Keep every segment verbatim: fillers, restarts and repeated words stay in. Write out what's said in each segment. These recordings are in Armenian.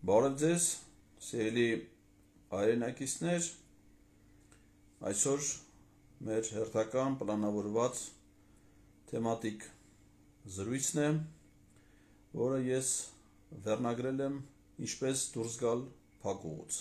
Բարև ձեզ, սիրելի հայրենակիցներ, այսօր մեր հերթական պլանավորված թեմատիկ զրույցն է, որը ես վերնագրել եմ ինչպես դուրս գալ փակուղուց,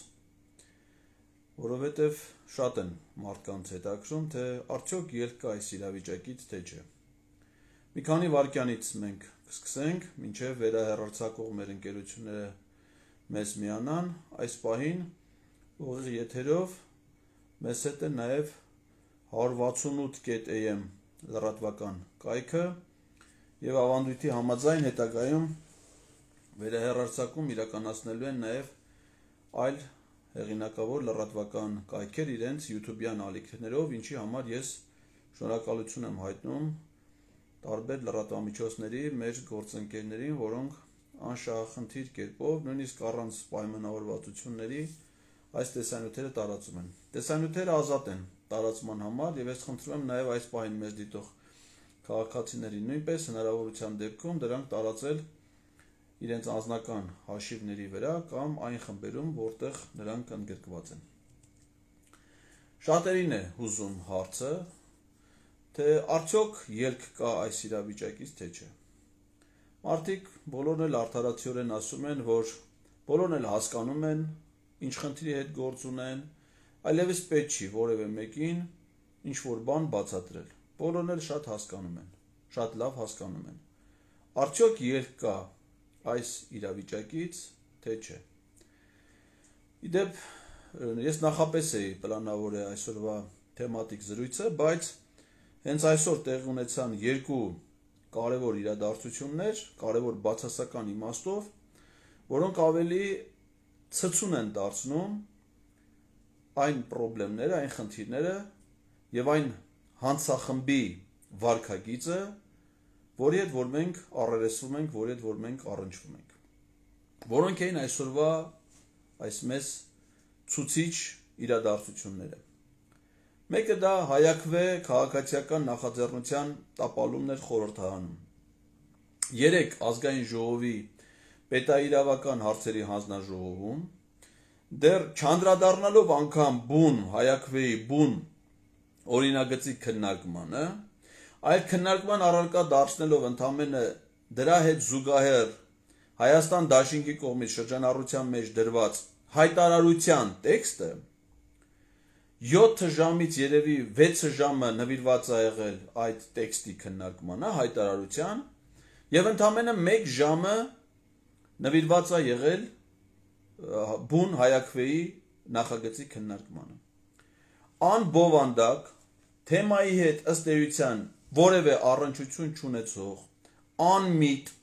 որովհետև շատ են մարդկանց հետաքրում, թե արդյոք ելք կա այս իրավիճակից, թե չէ։ Մի քանի վայրկյանից մենք կսկսենք, մինչև վերահեռարձակող մեր ընկերությունները մեզ միանան, այս պահին ուղիղ եթերով մեզ հետ է նաև հարյուր վաթսունութ A M լրատվական կայքը և ավանդույթի համաձայն հետագայում վերահեռարձակում իրականացնելու են նաև այլ հեղինակավոր լրատվական կայքեր իրենց YouTube-յան ալիքներով, ինչի համար ես շնորհակալություն եմ հայտնում տարբեր լրատվամիջոցների մեր գործընկերներին, որոնք անշահախնդիր կերպով, նույնիսկ առանց պայմանավորվածությունների այս տեսանյութերը տարածում են։ Տեսանյութերը ազատ են տարածման համար և ես խնդրում եմ նաև այս պահին մեզ դիտող քաղաքացիների նույնպես հնարավորության դեպքում դրանք տարածել իրենց անձնական հաշիվների վրա կամ այն խմբերում, որտեղ նրանք ընդգրկված են։ Շատերին է հուզում հարցը, թե արդյոք ելք կա այս իրավիճակից, թե չէ։ Մարդիկ բոլորն էլ արդարացիորեն ասում են, որ բոլորն էլ հասկանում են, ինչ խնդրի հետ գործ ունեն, այլևս պետք չի որևէ մեկին ինչ-որ բան բացատրել։ Բոլորն էլ շատ հասկանում են, շատ լավ հասկանում են։ Արդյոք ելք կա այս իրավիճակից, թե չէ։ Իդեպ, ես նախապես էի պլանավորել այսօրվա թեմատիկ զրույցը, բայց հենց այսօր տեղի ունեցան երկու կարևոր իրադարձություններ, կարևոր բացասական իմաստով, որոնք ավելի ցցուն են դարձնում այն խնդիրները, այն խնդիրները եւ այն հանցախմբի վարքագիծը, որի հետ որ մենք առերեսվում ենք, որի հետ որ մենք առնչվում ենք, որոնք էին այսօրվա այս մեծ ցուցիչ իրադարձությունները։ Մեկը դա հայաքվե քաղաքացիական նախաձեռնության տապալումներ խորհրդարանում։ Երեք ազգային ժողովի պետաիրավական հարցերի հանձնաժողովում դեռ չանդրադառնալով անգամ բուն հայաքվեի բուն օրինագծի քննարկմանը, այլ քննարկման առարկա դարձնելով ընդամենը դրա հետ զուգահեռ Հայաստան Դաշինքի կողմից շրջանառության մեջ դրված հայտարարության տեքստը յոթ ժամից երևի վեց ժամը նվիրված է եղել այդ տեքստի քննարկմանը, հայտարարության, եւ ընդամենը մեկ ժամը նվիրված է եղել բուն հայաքվեի նախագծի քննարկմանը։ Անբովանդակ թեմայի հետ ըստ էության որևէ առնչություն չունեցող անմիտ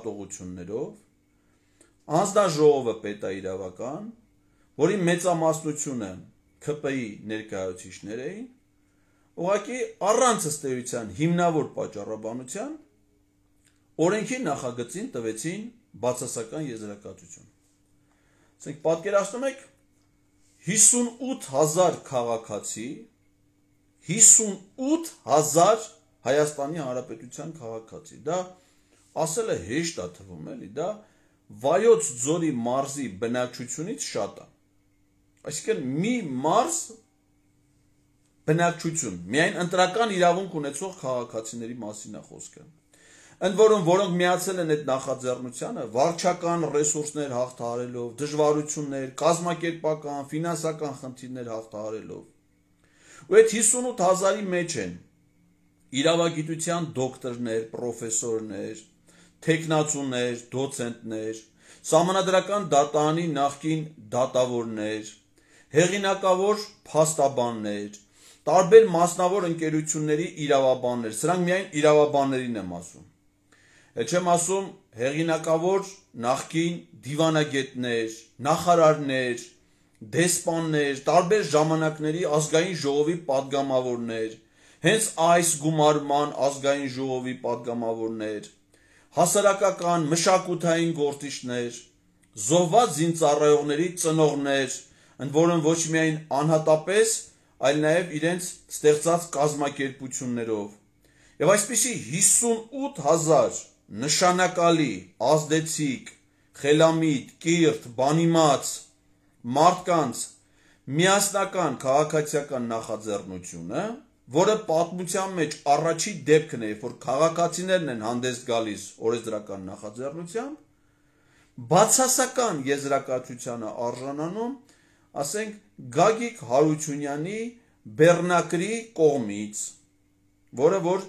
դատողություններով հանձնաժողովը պետաիրավական, որի մեծամասնությունը K P I ներկայացուցիչներ էին, ուղղակի առանց ըստ էության հիմնավոր պատճառաբանության օրենքի նախագծին տվեցին բացասական եզրակացություն։ Ասենք պատկերացնում եք հիսունութ հազար քաղաքացի, հիսունութ հազար Հայաստանի Հանրապետության քաղաքացի, դա ասելը հեշտ է թվում, էլի, դա Վայոց ձորի մարզի բնակչությունից շատ է։ Այսինքն մի մարզ բնակչություն, միայն ընտրական իրավունք ունեցող քաղաքացիների մասին է խոսքը։ Ընդ որում, որոնք միացել են այդ նախաձեռնությանը, վարչական ռեսուրսներ հաղթահարելով, դժվարություններ, կազմակերպական, ֆինանսական խնդիրներ հաղթահարելով։ Ու այդ հիսունութ հազարի մեջ են իրավագիտության դոկտորներ, պրոֆեսորներ, թեկնածուներ, դոցենտներ, Սահմանադրական դատարանի նախկին դատավորներ, հեղինակավոր փաստաբաններ, տարբեր մասնավոր ընկերությունների իրավաբաններ, սրանք միայն իրավաբաններին եմ ասում։ Այդ չեմ ասում հեղինակավոր նախկին դիվանագետներ, նախարարներ, դեսպաններ, տարբեր ժամանակների ազգային ժողովի պատգամավորներ, հենց այս գումարման ազգային ժողովի պատգամավորներ, հասարակական մշակութային գործիչներ, զոհված զինծառայողների ծնողներ, ընդ որում ոչ միայն անհատապես, այլ նաև իրենց ստեղծած կազմակերպություններով։ Եվ այսպիսի հիսունութ հազար նշանակալի, ազդեցիկ, խելամիտ, կիրթ, բանիմաց մարդկանց միասնական քաղաքացիական նախաձեռնությունը, որը պատմության մեջ առաջի դեպքն է, որ քաղաքացիներն են հանդես գալիս օրենսդրական նախաձեռնությամբ, բացասական եզրակացությանը արժանանում, ասենք, Գագիկ Հարությունյանի բեռնակրի կողմից, որը որ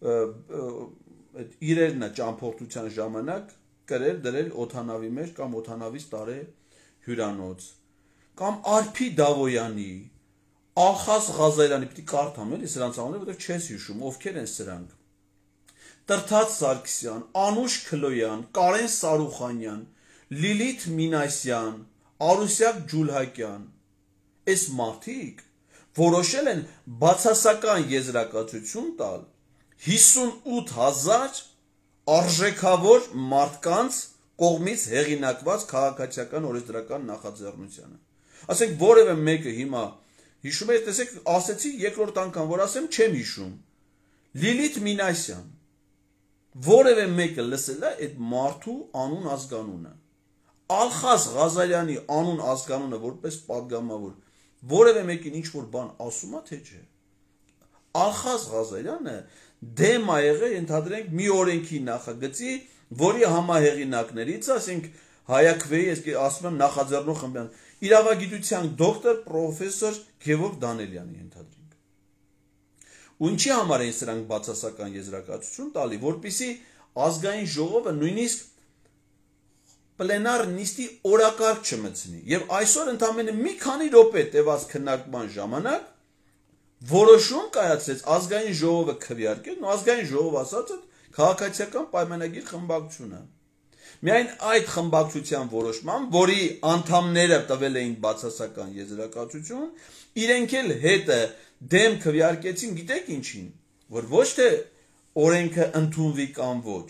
իրերն է ճամփորդության ժամանակ կրել դրել օթանավի մեջ կամ օթանավից տարել հյուրանոց, կամ Արփի Դավոյանի, Ալխաս Ղազարյանի, պիտի կարդամ էլի սրանց անունները, որտեղ չես հիշում, ովքեր են սրանք, Տրթած Սարգսյան, Անուշ Քլոյան, Կարեն Սարուխանյան, Լիլիթ Մինասյան, Արուսյակ Ջուլհակյան, այս մարդիկ որոշել են բացասական եզրակացություն տալ հիսունութ հազար արժեքավոր մարդկանց կողմից հեղինակված քաղաքացիական օրենսդրական նախաձեռնությանը։ Ասենք որևէ մեկը հիմա հիշում եք, տեսեք, ասեցի երկրորդ անգամ, որ ասեմ, չեմ հիշում։ Լիլիթ Մինասյան, որևէ մեկը լսել է այդ մարդու անուն ազգանունը։ Ալխաս Ղազարյանի անուն ազգանունը որպես падգամավոր, որևէ մեկին ինչ-որ բան ասում է, թե չէ։ Ալխաս Ղազարյանը դեմ ա եղել, ենթադրենք, մի օրենքի նախագծի, որի համահեղինակներից, ասենք, Հայաքվեի, ես ասում եմ, նախաձեռնող խմբյան, իրավագիտության դոկտոր պրոֆեսոր Գևորգ Դանելյանի, ենթադրենք։ Ու ինչի համար են սրանք բացասական եզրակացություն տալի, որպեսզի ազգային ժողովը նույնիսկ պլենար նիստի օրակարգ չմտցնի։ Եվ այսօր ընդամենը մի քանի րոպե տևած քննարկման ժամանակ որոշում կայացրեց ազգային ժողովը քվեարկել, ու ազգային ժողովը ասած է քաղաքացիական պայմանագիր խմբակցությունը։ Միայն այդ խմբակցության որոշմամբ, որի անդամները տվել էին բացասական եզրակացություն, իրենք էլ հետը դեմ քվեարկեցին, գիտեք ինչին, որ ոչ թե օրենքը ընդունվի կամ ոչ,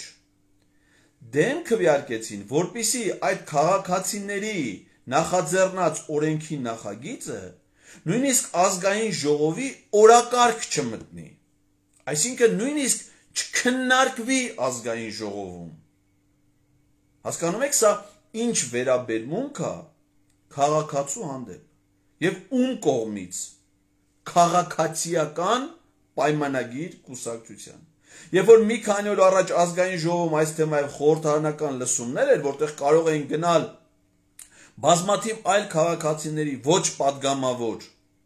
դեմ քվեարկեցին, որպեսզի այդ քաղաքացիների նախաձեռնած օրենքի նախագիծը նույնիսկ ազգային ժողովի օրակարգ չմտնի, այսինքն նույնիսկ չքննարկվի ազգային ժողովում։ Հասկանում եք, սա ինչ վերաբերմունք է քաղաքացու հանդեպ եւ ում կողմից քաղաքացիական պայմանագիր կուսակցության։ Երբ որ մի քանի օր առաջ ազգային ժողովում այս թեմայով խորհրդարանական լսումներ էր, որտեղ կարող էին գնալ բազմաթիվ այլ քաղաքացիների ոչ падգամավոր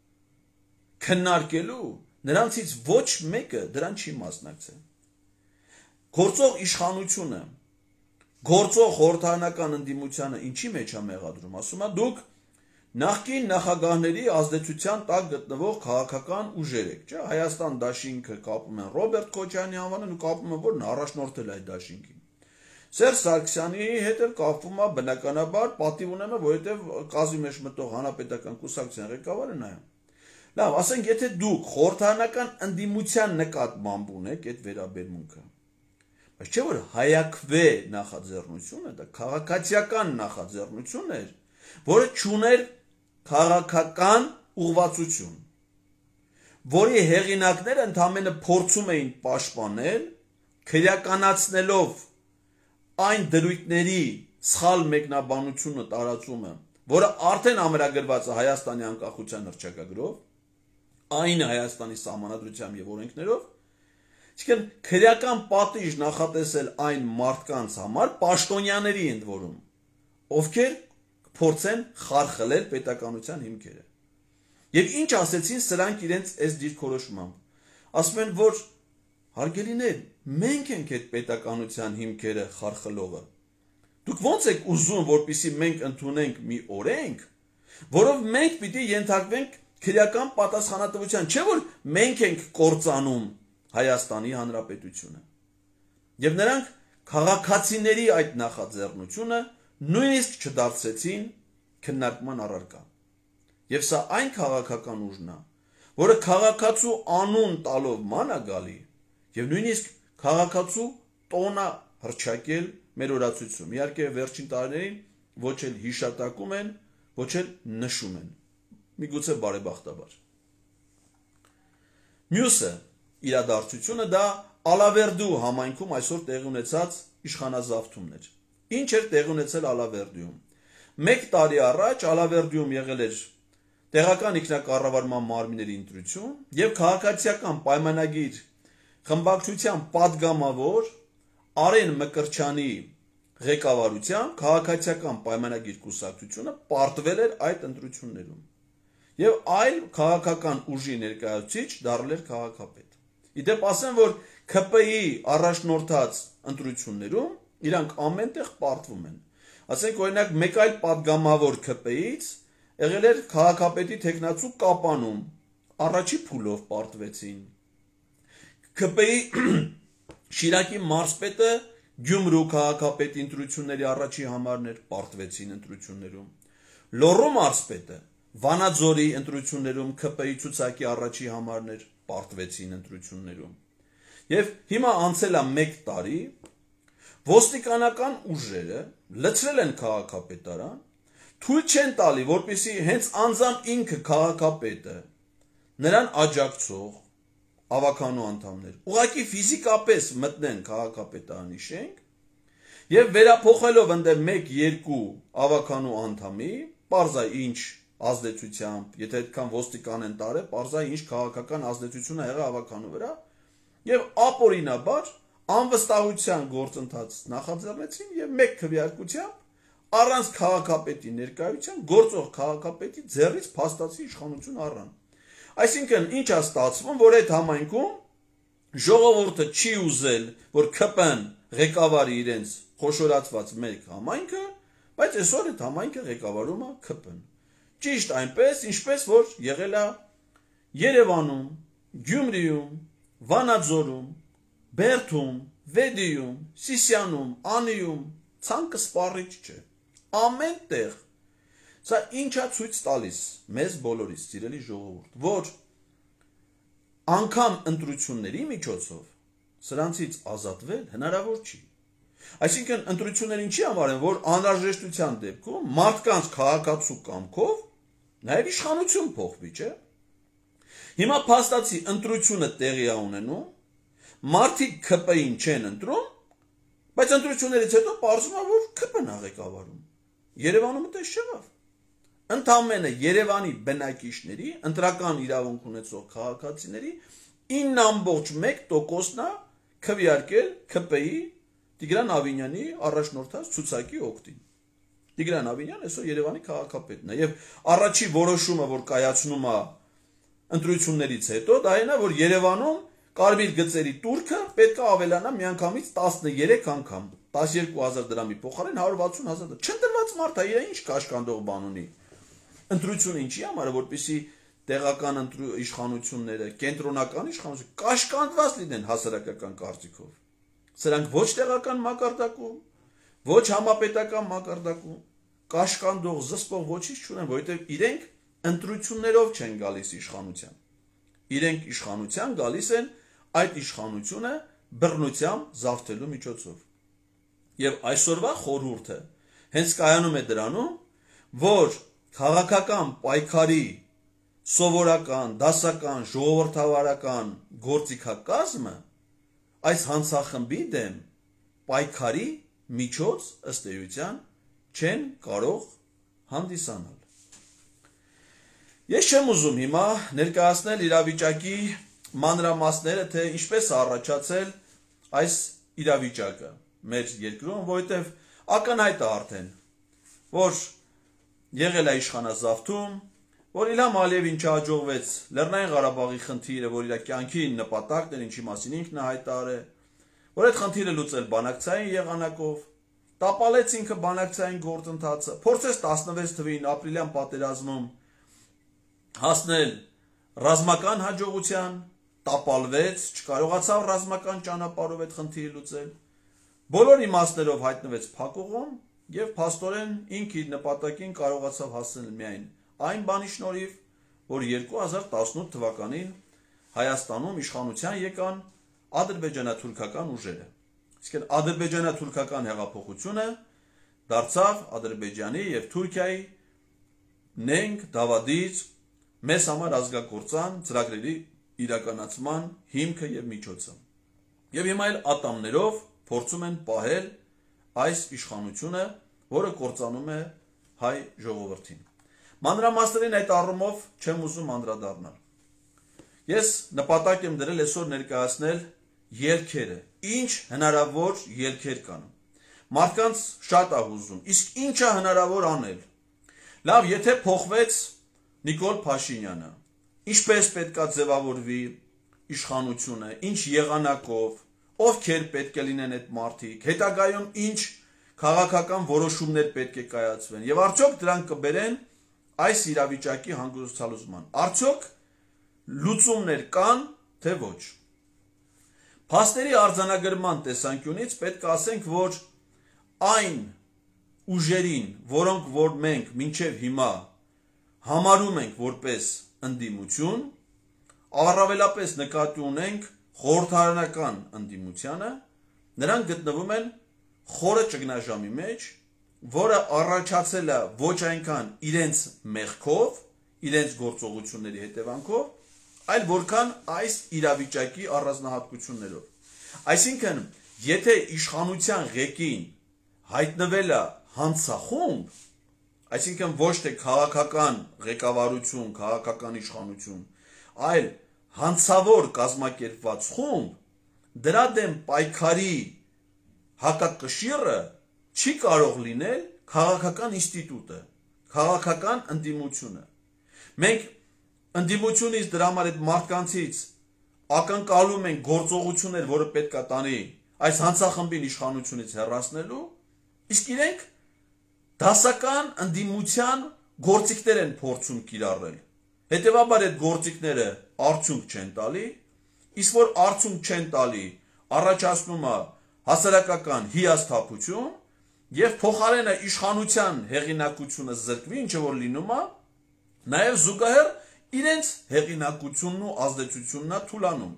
քննարկելու, նրանցից ոչ մեկը դրան չի մասնակցել։ Գործող իշխանությունը, գործող խորհրդարանական ընդդիմությանը ինչի մեջ է մեղադրում, ասում է դուք նախկին նախագահների ազդեցության տակ գտնվող քաղաքական ուժեր եք, չէ՞, Հայաստան դաշինքը կապում են Ռոբերտ Քոչարյանի անվանն ու կապում են, որ նա առաջնորդել է այդ դաշինքին։ Սերժ Սարգսյանի հետ էլ կապվում է բնականաբար, պատիվ ունեմ, որովհետև կազմի մեջ մտող հանրապետական կուսակցության ղեկավարը նա է։ Լավ, ասենք, եթե դուք խորհրդարանական ընդդիմության նկատմամբ ունեք այդ վերաբերմունքը, բայց չէ՞ որ հայաքվե նախաձեռնությունը դա քաղաքացիական նախաձեռնություն էր, որը չուներ քաղաքական ուղղվածություն, որի հեղինակները ընդամենը փորձում էին պաշտպանել, քրեականացնելով այն դրույթների սխալ մեկնաբանությունը տարածումը, որը արդեն ամրագրված է Հայաստանի անկախության հռչակագրով, այն Հայաստանի սահմանադրությամբ եւ օրենքներով, այսինքն քրեական պատիժ նախատեսել այն մարդկանց համար, պաշտոնյաների ընդ որում, ովքեր փորձեն խարխլել պետականության հիմքերը։ Եվ ինչ ասեցին սրանք իրենց այս դիրքորոշմամբ։ Ասում են, որ հարգելիներ, մենք ենք այդ պետականության հիմքերը խարխլողը։ Դուք ո՞նց եք ուզում, որպեսզի մենք ընդունենք մի օրենք, որով մենք պիտի ենթարկվենք քրեական պատասխանատվության, չէ՞ որ մենք ենք կործանում Հայաստանի Հանրապետությունը։ Եվ նրանք քաղաքացիների այդ նախաձեռնությունը նույնիսկ չդարձրեցին քննարկման առարկա։ Եվ սա այն քաղաքական ուժն է, որը քաղաքացու անուն տալով ման է գալի եւ նույնիսկ քաղաքացու տոնը հրճակել մեր օրացույցում։ Իհարկե վերջին տարիներին ոչ էլ հիշատակում են, ոչ էլ նշում են։ Միգուցե բարեբախտաբար։ Մյուսը իրադարձությունը դա Ալավերդու համայնքում այսօր տեղի ունեցած իշխանազավթումն էր։ Ինչ էր տեղի ունեցել Ալավերդիում։ Մեկ տարի առաջ Ալավերդիում եղել էր տեղական ինքնակառավարման մարմինների ընտրություն եւ քաղաքացիական պայմանագիր խմբակցության падգամավոր Արեն Մկրչյանի ղեկավարությամբ քաղաքացիական պայմանագիր կուսակցությունը պարտվել էր այդ ընտրություններում եւ այլ քաղաքական ուժի ներկայացուցիչ դառել էր քաղաքապետ։ Իդեպ ասեմ, որ K P I առաջնորդած ընտրություններում իրանք ամենտեղ պարտվում են։ Ասենք օրինակ մեկ այլ падգամավոր K P I-ից եղել էր քաղաքապետի տեխնացու Կապանում, առաջի փուլով պարտվեցին։ K P I Շիրակի մարզպետը Գյումրու քաղաքապետի ընտրությունների առաջի համարներ պարտվեցին ընտրություններում։ Լոռու մարզպետը Վանաձորի ընտրություններում K P I ցուցակի առաջի համարներ պարտվեցին ընտրություններում։ Եվ հիմա անցել է մեկ տարի, ոստիկանական ուժերը լցրել են քաղաքապետարան, թույլ չեն տալի, որպեսզի հենց անձամբ ինքը քաղաքապետը նրան աջակցող ավականու անդամներ ուղղակի ֆիզիկապես մտնեն քաղաքապետարանի շենք եւ վերափոխելով ընդ մեկ երկու ավականու անդամի, parza ինչ ազդեցությամբ, եթե այդքան ոստիկան են տարել, parza ինչ քաղաքական ազդեցություն ա եղել ավականու վրա եւ ապօրինաբար անվստահության գործընթաց նախաձեռնեցին եւ մեկ քվեարկությամբ առանց քաղաքապետի ներկայության գործող քաղաքապետի ձեռից փաստացի իշխանություն առան։ Այսինքն ինչ է ստացվում, որ այդ համայնքում ժողովուրդը չի ուզել, որ K P N ղեկավարի իրենց խոշորացված մեկ համայնքը, բայց այսօր այդ համայնքը ղեկավարում է K P N։ Ճիշտ այնպես, ինչպես որ եղել է Երևանում, Գյումրիում, Վանաձորում, Բերդում, Վեդիում, Սիսիանում, Անիում, ցանկը սպառիչ չէ։ Ամենտեղ սա ինչա ցույց տալիս մեզ բոլորիս, սիրելի ժողովուրդ, որ անգամ ընտրությունների միջոցով սրանցից ազատվել հնարավոր չի։ Այսինքն ընտրությունները ինչի համար են, որ անհրաժեշտության դեպքում մարդկանց քաղաքացու կամքով նաև իշխանություն փոխվի, չէ։ Հիմա փաստացի ընտրությունը տեղի է ունենում, մարդիկ K P I-ին չեն ընտրում, բայց ընտրություններից հետո պարզվում է, որ K P N-ն է ղեկավարում։ Երևանում այդպես չեղավ։ Ընդամենը Երևանի բնակիչների ընտրական իրավունք ունեցող քաղաքացիների ինը ամբողջ մեկ տոկոսն է քվեարկել K P I Տիգրան Ավինյանի առաջնորդած ցուցակի օգտին։ Տիգրան Ավինյանը այսօր Երևանի քաղաքապետն է եւ առաջի որոշումը, որ կայացնում է ընտրություններից հետո, դա այն է, որ Երևանում կարմիր գծերի տուրքը պետք է ավելանա միանգամից տասներեք անգամ, տասնյոթ հազար դրամի փոխարեն հարյուր վաթսուն հազար դրամ։ Չընտրված մարդ է, իր ինչ կաշկանդող բան ունի։ Ընտրությունը ինչի համար է, որպեսզի տեղական իշխանությունները, կենտրոնական իշխանությունը կաշկանդված լինեն հասարակական կարծիքով։ Սրանք ոչ տեղական մակարդակում, ոչ համապետական մակարդակում կաշկանդող, զսպող ոչինչ չունեն, որովհետև իրենք ընտրություններով չեն գալիս իշխանության։ Իրենք իշխանության գալիս են այդ իշխանությունը բռնությամբ զավթելու միջոցով։ Եվ այսօրվա խորհուրդը հենց կայանում է դրանում, որ քաղաքական պայքարի սովորական, դասական, ժողովրդավարական գործիքակազմը այս հանցախմբի դեմ պայքարի միջոց ըստ էության չեն կարող հանդիսանալ։ Ես չեմ ուզում հիմա ներկայացնել իրավիճակի մանրամասները, թե ինչպես է առաջացել այս իրավիճակը մեր երկրում, որովհետև ակնհայտ է արդեն, որ եղել է իշխանազավթում, որ Իլհամ Ալիևին չհաջողվեց Լեռնային Ղարաբաղի խնդիրը, որ իր կյանքի նպատակն էր, ինչի մասին ինքն է հայտարարել, որ այդ խնդիրը լուծել բանակցային եղանակով, տապալեց ինքը բանակցային գործընթացը, փորձեց տասնվեց թվին ապրիլյան պատերազմում հասնել ռազմական հաջողության, տապալվեց, չկարողացավ ռազմական ճանապարհով այդ խնդիրը լուծել, բոլոր իմաստներով հայտնվեց փակուղում եւ փաստորեն ինքը իր նպատակին կարողացավ հասնել միայն այն բանի շնորհիվ, որ երկու հազար տասնութ թվականին Հայաստանում իշխանության եկան ադրբեջանա-թուրքական ուժերը։ Իսկ ադրբեջանա-թուրքական հեղափոխությունը դարձավ Ադրբեջանի եւ Թուրքիայի նենք դավադից մեզ համար ազգակործան ծրագրերի իրականացման հիմքը եւ միջոցը։ Եվ հիմա այլ ատամներով փորձում են պահել այս իշխանությունը, որը կործանում է հայ ժողովրդին։ Մանրամասներին այդ առումով չեմ ուզում անդրադառնալ։ Ես նպատակ եմ դրել այսօր ներկայացնել ելքերը, ինչ հնարավոր ելքեր կան։ Մարդկանց շատ է հուզում, իսկ ինչ է հնարավոր անել։ Լավ, եթե փոխվեց Նիկոլ Փաշինյանը, ինչպես պետքա ձևավորվի իշխանությունը, ինչ եղանակով, ովքեր պետք է լինեն այդ մարդիկ, հետագայում ինչ քաղաքական որոշումներ պետք է կայացվեն, եւ արդյոք դրանք կբերեն այս իրավիճակի հանգուցալուծման։ Արդյոք լուծումներ կան, թե ոչ։ Փաստերի արձանագրման տեսանկյունից պետք է ասենք, որ այն ուժերին, որոնք որ մենք մինչև հիմա համարում ենք որպես ընդդիմություն, առավելապես նկատի ունենք խորհրդարանական ընդդիմությանը, նրանք գտնվում են խորը ճգնաժամի մեջ, որը առաջացել է ոչ այնքան իրենց մեղքով, իրենց գործողությունների հետևանքով, այլ որքան այս իրավիճակի առանձնահատկություններով։ Այսինքն, եթե իշխանության ղեկին հայտնվել է հանցախումբ, այսինքն ոչ թե քաղաքական ղեկավարություն, քաղաքական իշխանություն, այլ հանցավոր կազմակերպված խումբ, դրա դեմ պայքարի հակակշիռը չի կարող լինել քաղաքական ինստիտուտը, քաղաքական ընդդիմությունը։ Մենք ընդդիմությունից դրա համար այդ մարդկանցից ակնկալում ենք գործողություններ, որը պետք է տանի այս հանցախմբին իշխանությունից հեռացնելու, իսկ իրենք դասական ընդդիմության գործիքներ են փորձում կիրառել։ Հետևաբար այդ գործիքները արդյունք չեն տալի, իսկ որ արդյունք չեն տալի, առաջացնում է հասարակական հիասթափություն եւ փոխարենը իշխանության հեղինակությունը զրկվի, ինչը որ լինում է, նաեւ զուգահեռ իրենց հեղինակությունն ու ազդեցությունն է թուլանում։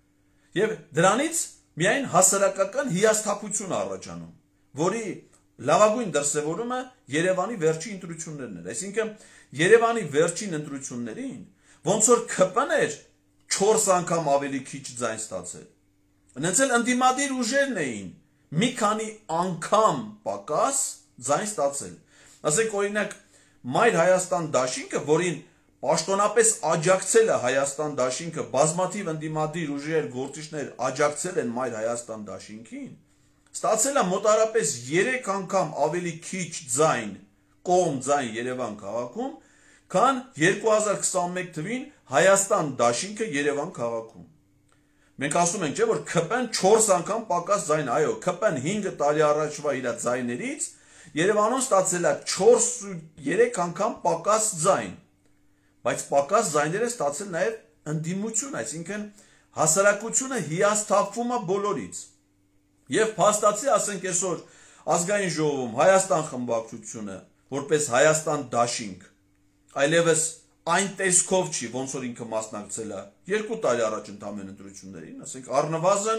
Եվ դրանից միայն հասարակական հիասթափություն առաջանում, որի լավագույն դրսևորումը Երևանի վերջին ընտրություններն էր։ Այսինքն Երևանի վերջին ընտրություններին ոնց որ ԿՊ-ն էր չորս անգամ ավելի քիչ ձայն ստացել։ Նենց էլ ընդդիմադիր ուժերն էին մի քանի անգամ պակաս ձայն ստացել։ Ասենք օրինակ Մայր Հայաստան դաշինքը, որին պաշտոնապես աջակցել է Հայաստան դաշինքը, բազմաթիվ ընդդիմադիր ուժեր, գործիչներ աջակցել են Մայր Հայաստան դաշինքին, ստացել է մոտարապես երեք անգամ ավելի քիչ ձայն, կողմ ձայն Երևան քաղաքում, քան երկու հազար քսանմեկ թվին Հայաստան դաշինքը Երևան քաղաքում։ Մենք ասում ենք, չէ, որ ԿՊ-ն չորս անգամ պակաս ձայն, այո, ԿՊ-ն հինգ տարի առաջվա իր ձայներից Երևանում ստացել է չորս երեք անգամ պակաս ձայն, բայց պակաս ձայները ստացել նաև ընդդիմություն, այսինքն հասարակությունը հիասթափվում է բոլորից։ Եվ փաստացի, ասենք այսօր ազգային ժողովում Հայաստան խմբակցությունը, որպես Հայաստան դաշինք, այլևս այն տեսքով չի, ոնց որ ինքը մասնակցել է երկու տարի առաջ ընդամենը ընտրություններին, ասենք առնվազն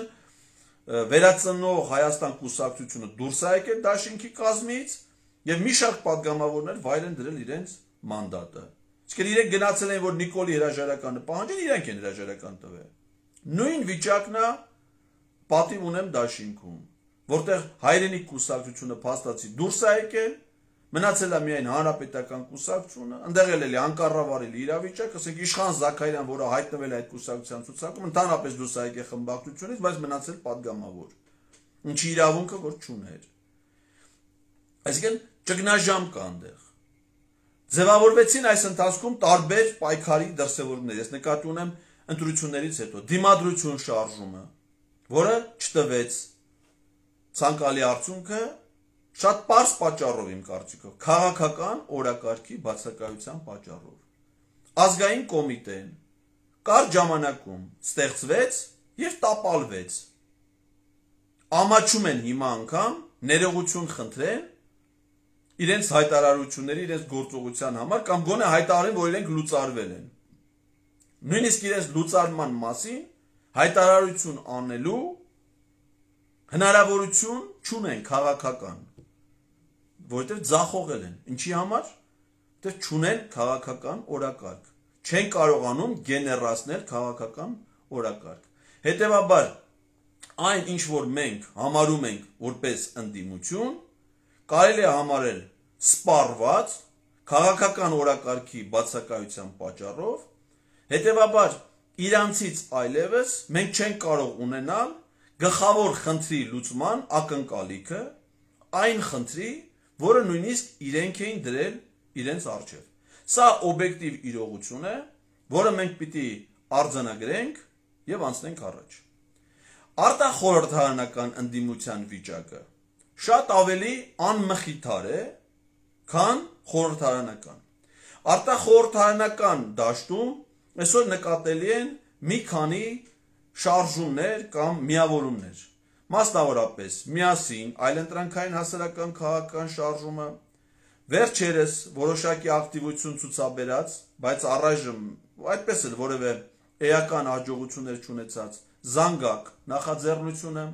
վերածնող Հայաստան կուսակցությունը դուրս է եկել դաշինքի կազմից եւ մի շարք պատգամավորներ վայր են դրել իրենց մանդատը։ Իսկ իրենք գնացել են, որ Նիկոլի հրաժարականը պահանջեն, իրենք են հրաժարական տվել։ Նույն վիճակն է պատիվ ունեմ դաշինքում, որտեղ հայրենիք կուսակցությունը փաստացի դուրս է եկել, մնացել է միայն հանրապետական կուսակցությունը, ընդեղ էլ էլի անկառավարելի իրավիճակ, ասենք Իշխան Զաքարյան, որը հայտնվել է այդ կուսակցության ցուցակում, ընդհանրապես դուրս է եկել խմբակցությունից, բայց մնացել պատգամավոր, ինչի իրավունքը որ չուներ։ Այսինքն ճգնաժամ կա այնտեղ։ Ձևավորվեցին այս ընթացքում տարբեր պայքարի դրսևորումներ։ Ես նկատի ունեմ ընտրություններից հետո դիմադրություն շարժումը, որը չտվեց ցանկալի արդյունքը շատ պարզ պատճառով իմ կարծիքով, քաղաքական օրակարգի բացակայության պատճառով։ Ազգային կոմիտեն կարճ ժամանակում ստեղծվեց եւ տապալվեց։ Ամաչում են հիմա անգամ ներողություն խնդրեն իրենց հայտարարությունների, իրենց գործողության համար կամ գոնե հայտարարեն, որ իրենք լուծարվել են։ Նույնիսկ իրենց լուծարման մասին հայտարարություն անելու հնարավորություն չունեն քաղաքական, որովհետև ձախողել են։ Ինչի համար? Որովհետև չունեն քաղաքական օրակարգ, չեն կարողանում գեներացնել քաղաքական օրակարգ։ Հետևաբար այն ինչ որ մենք համարում ենք որպես ընդդիմություն, կարելի է համարել սպառված քաղաքական օրակարգի բացակայության պատճառով, հետևաբար իրանցից այլևս մենք չենք կարող ունենալ գլխավոր խնդրի լուծման ակնկալիքը, այն խնդրի, որը նույնիսկ իրենք էին դրել իրենց առջև։ Սա օբյեկտիվ իրողություն է, որը մենք պիտի արձանագրենք եւ անցնենք առաջ։ Արտախորհրդարանական ընդդիմության վիճակը շատ ավելի անմխիթար է, քան խորհրդարանական։ Արտախորհրդարանական դաշտում այսօր նկատելի են մի քանի շարժումներ կամ միավորումներ, մասնավորապես միասին այլընտրանքային հասարակական քաղաքական շարժումը, վերջերս որոշակի ակտիվություն ցուցաբերած, բայց առայժմ այդպես էլ որևէ էական հաջողություններ չունեցած զանգակ նախաձեռնությունը,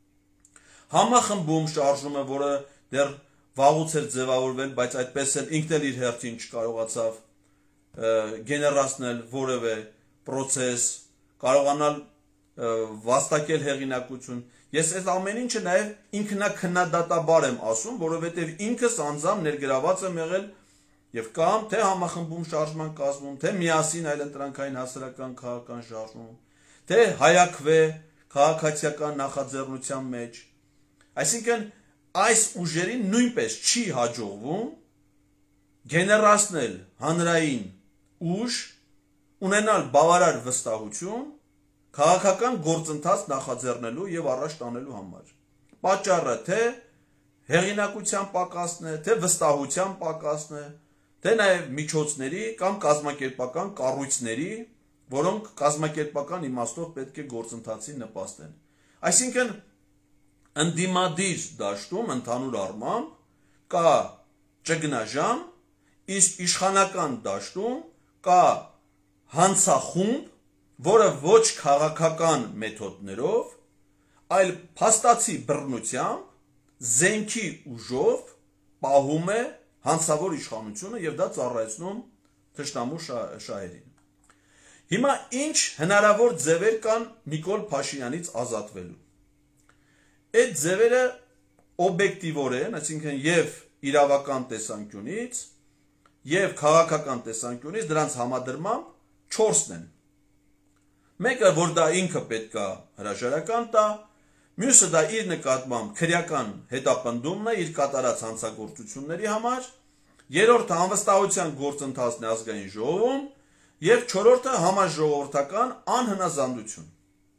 համախմբում շարժումը, որը դեռ վաղուց էր ձևավորվել, բայց այդպես էլ ինքն էլ իր հերթին չկարողացավ գեներացնել որևէ պրոցես, կարողանալ վաստակել հեղինակություն։ Ես այս ամեն ինչը նաև ինքնակնադատաբար եմ ասում, որովհետև ինքս անձամբ ներգրաված եմ եղել եւ կամ թե համախմբում շարժման կազմում, թե միասին այլընտրանքային հասարակական քաղաքական շարժում, թե հայաքվե քաղաքացիական նախաձեռնության մեջ։ Այսինքն այս ուժերին նույնպես չի հաջողվում գեներացնել հանրային ուժ, ունենալ բավարար վստահություն քաղաքական գործընթաց նախաձեռնելու եւ առաջ տանելու համար։ Պատճառը թե հեղինակության պակասն է, թե վստահության պակասն է, թե նաեւ միջոցների կամ կազմակերպական կառույցների, որոնք կազմակերպական իմաստով պետք է գործընթացի նպաստեն։ Այսինքն ընդդիմադիր դաշտում ընդհանուր առմամբ կա ճգնաժամ, իսկ իշխանական դաշտում կա հանցախումբ, որը ոչ քաղաքական մեթոդներով, այլ փաստացի բռնությամբ, զենքի ուժով պահում է հանցավոր իշխանությունը եւ դա ծառայեցնում թշնամու շահերին։ Հիմա ինչ հնարավոր ձևեր կան Նիկոլ Փաշինյանից ազատվելու։ Այդ ձևերը օբյեկտիվորեն, այսինքն եւ իրավական տեսանկյունից, եւ քաղաքական տեսանկյունից դրանց համադրմամբ չորսն են։ Մեկը, որ դա ինքը պետք է հրաժարական տա, մյուսը դա իր նկատմամբ քրեական հետապնդումն է իր կատարած հանցագործությունների համար, երրորդը անվստահության գործընթացն է ազգային ժողովում եւ չորրորդը համաժողովրդական անհնազանդություն։